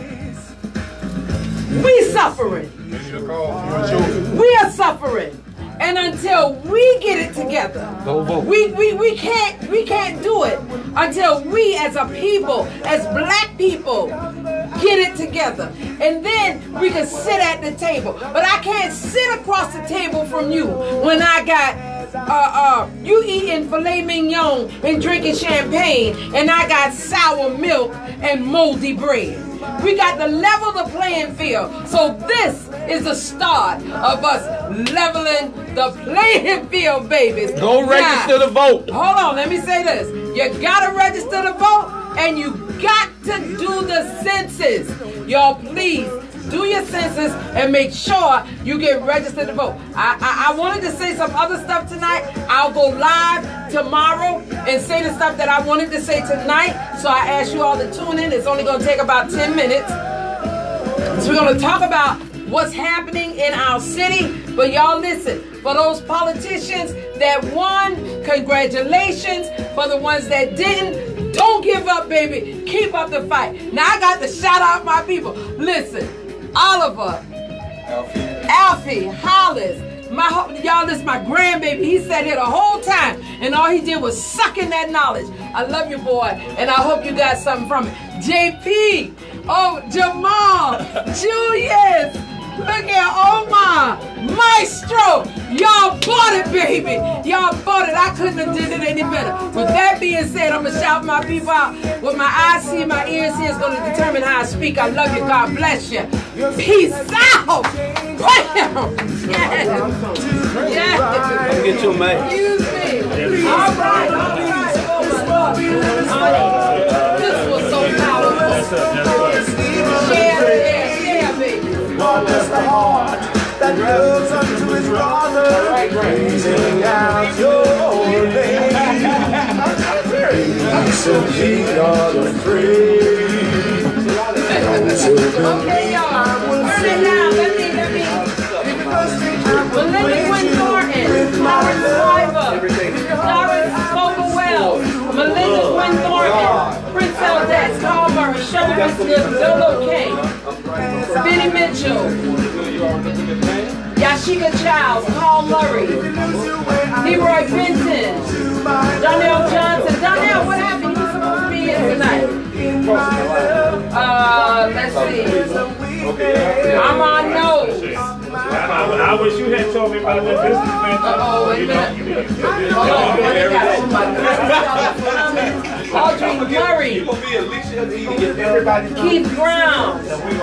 we suffering. We are suffering. And until we get it together, we, we, we can't we can't do it until we as a people, as black people, get it together. And then we can sit at the table. But I can't sit across the table from you when I got uh uh you eating filet mignon and drinking champagne and I got sour milk and moldy bread. We got to level the playing field. So this is the start of us leveling the playing field, babies. Go register now, to vote. Hold on, let me say this. You got to register to vote and you got to do the census. Y'all, please do your census and make sure you get registered to vote. I, I, I wanted to say some other stuff tonight. I'll go live tomorrow and say the stuff that I wanted to say tonight. So I ask you all to tune in. It's only going to take about ten minutes. So we're going to talk about what's happening in our city. But y'all listen, for those politicians that won, congratulations. For the ones that didn't, don't give up, baby. Keep up the fight. Now I got to shout out my people. Listen. Oliver, Alfie, Alfie Hollis, my y'all, this is my grandbaby. He sat here the whole time, and all he did was suck in that knowledge. I love you, boy, and I hope you got something from it. J P, oh, Jamal, Julius, look at Omar, Maestro. Y'all bought it, baby. Y'all bought it. I couldn't have did it any better. With that being said, I'm going to shout my people out. What my eyes see, my ears hear is going to determine how I speak. I love you. God bless you. Peace out. Bam. Yes. Yes. Get your man. Excuse me. All right. All right. Oh, my Lord. This was so powerful. Share, share, share, baby. Lord, bless the heart that loves unto his brother, praising out your name. So ye are afraid. Okay, y'all. Turn it down. Let me, let me. Melinda Quinn Thornton, Lawrence Schreiber, Doris Fogel, Melinda Quinn Thornton, Prince Eldad, Carl Murray, Shirley Smith, Dolo King, Benny Mitchell, Yashika Childs, Carl Murray, Leroy Benton, Donnell Johnson. Donnell, what happened? You were supposed to be here tonight. Uh, let's see. I'm on nose. I, I wish you had told me about that business venture. Uh-oh, wait a minute. Hold on, boy, they got somebody. Audrey Murray. Keith Brown.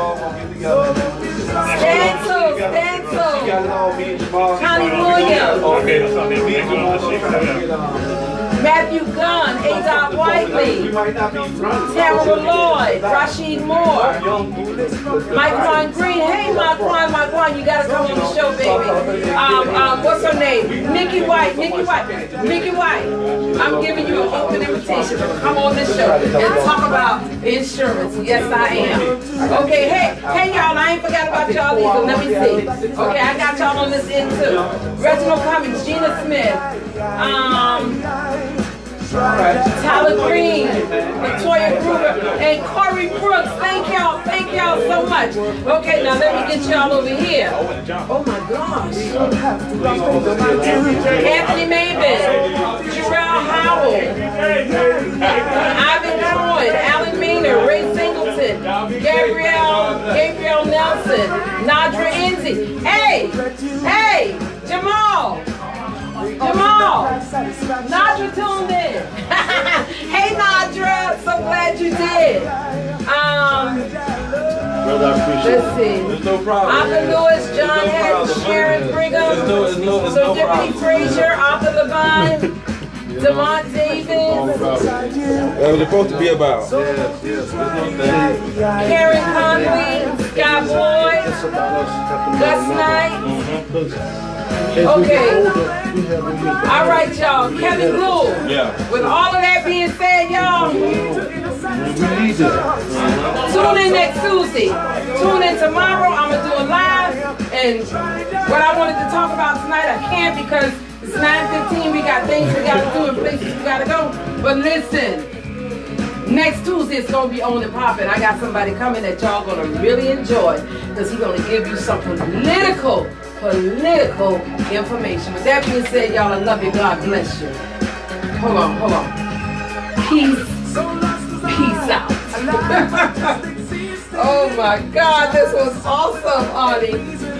Stancil, Stancil. Connie Williams. Okay, so then we ain't gonna shake that up. Matthew Gunn, A. Whiteley, Tamara Lloyd, Rashid Moore, Mike Ron Green. Hey, Mike Ron, Mike Ron, you gotta come on the show, baby. Um, um, what's her name? Nikki White, Nikki White, Nikki White. I'm giving you an open invitation to come on this show and talk about insurance. Yes, I am. Okay, hey, hey, y'all, I ain't forgot about y'all either. Let me see. Okay, I got y'all on this end too. Reginald Cummings, Gina Smith, um, Tyler Green, Latoya Gruber, and Corey Brooks. Thank y'all, thank y'all so much. Okay, now let me get y'all over here. Oh my gosh. Anthony Maven, Jarrell Howell, Ivan Troy, Alan Maynard, Ray Singleton, Gabrielle, Gabrielle Nelson, Nadra Enzi. Hey, hey, Jamal. Jamal, Nadra tuned in. Hey Nadra, so glad you did. Um, Brother, I appreciate let's see. There's no problem. Arthur Lewis, John Hatton, Sharon Brigham, There's no, there's no, there's no Sir problem. Dippy Frazier, Arthur Levine, Demont Davis, That was supposed to be about. Yes, yes. There's no Karen Conley, Sky Boyd, Gus Knight. Okay. All right, y'all. Kevin Blue. Yeah. With all of that being said, y'all, We need that. tune in next Tuesday. Tune in tomorrow. I'm going to do a live. And what I wanted to talk about tonight, I can't because it's nine fifteen. We got things we got to do and places we got to go. But listen, next Tuesday it's going to be on and popping. I got somebody coming that y'all going to really enjoy because he's going to give you some political political information. With that being said, y'all, I love you. God bless you. Hold on, hold on. Peace. Peace out. Oh my God, this was awesome, Artie.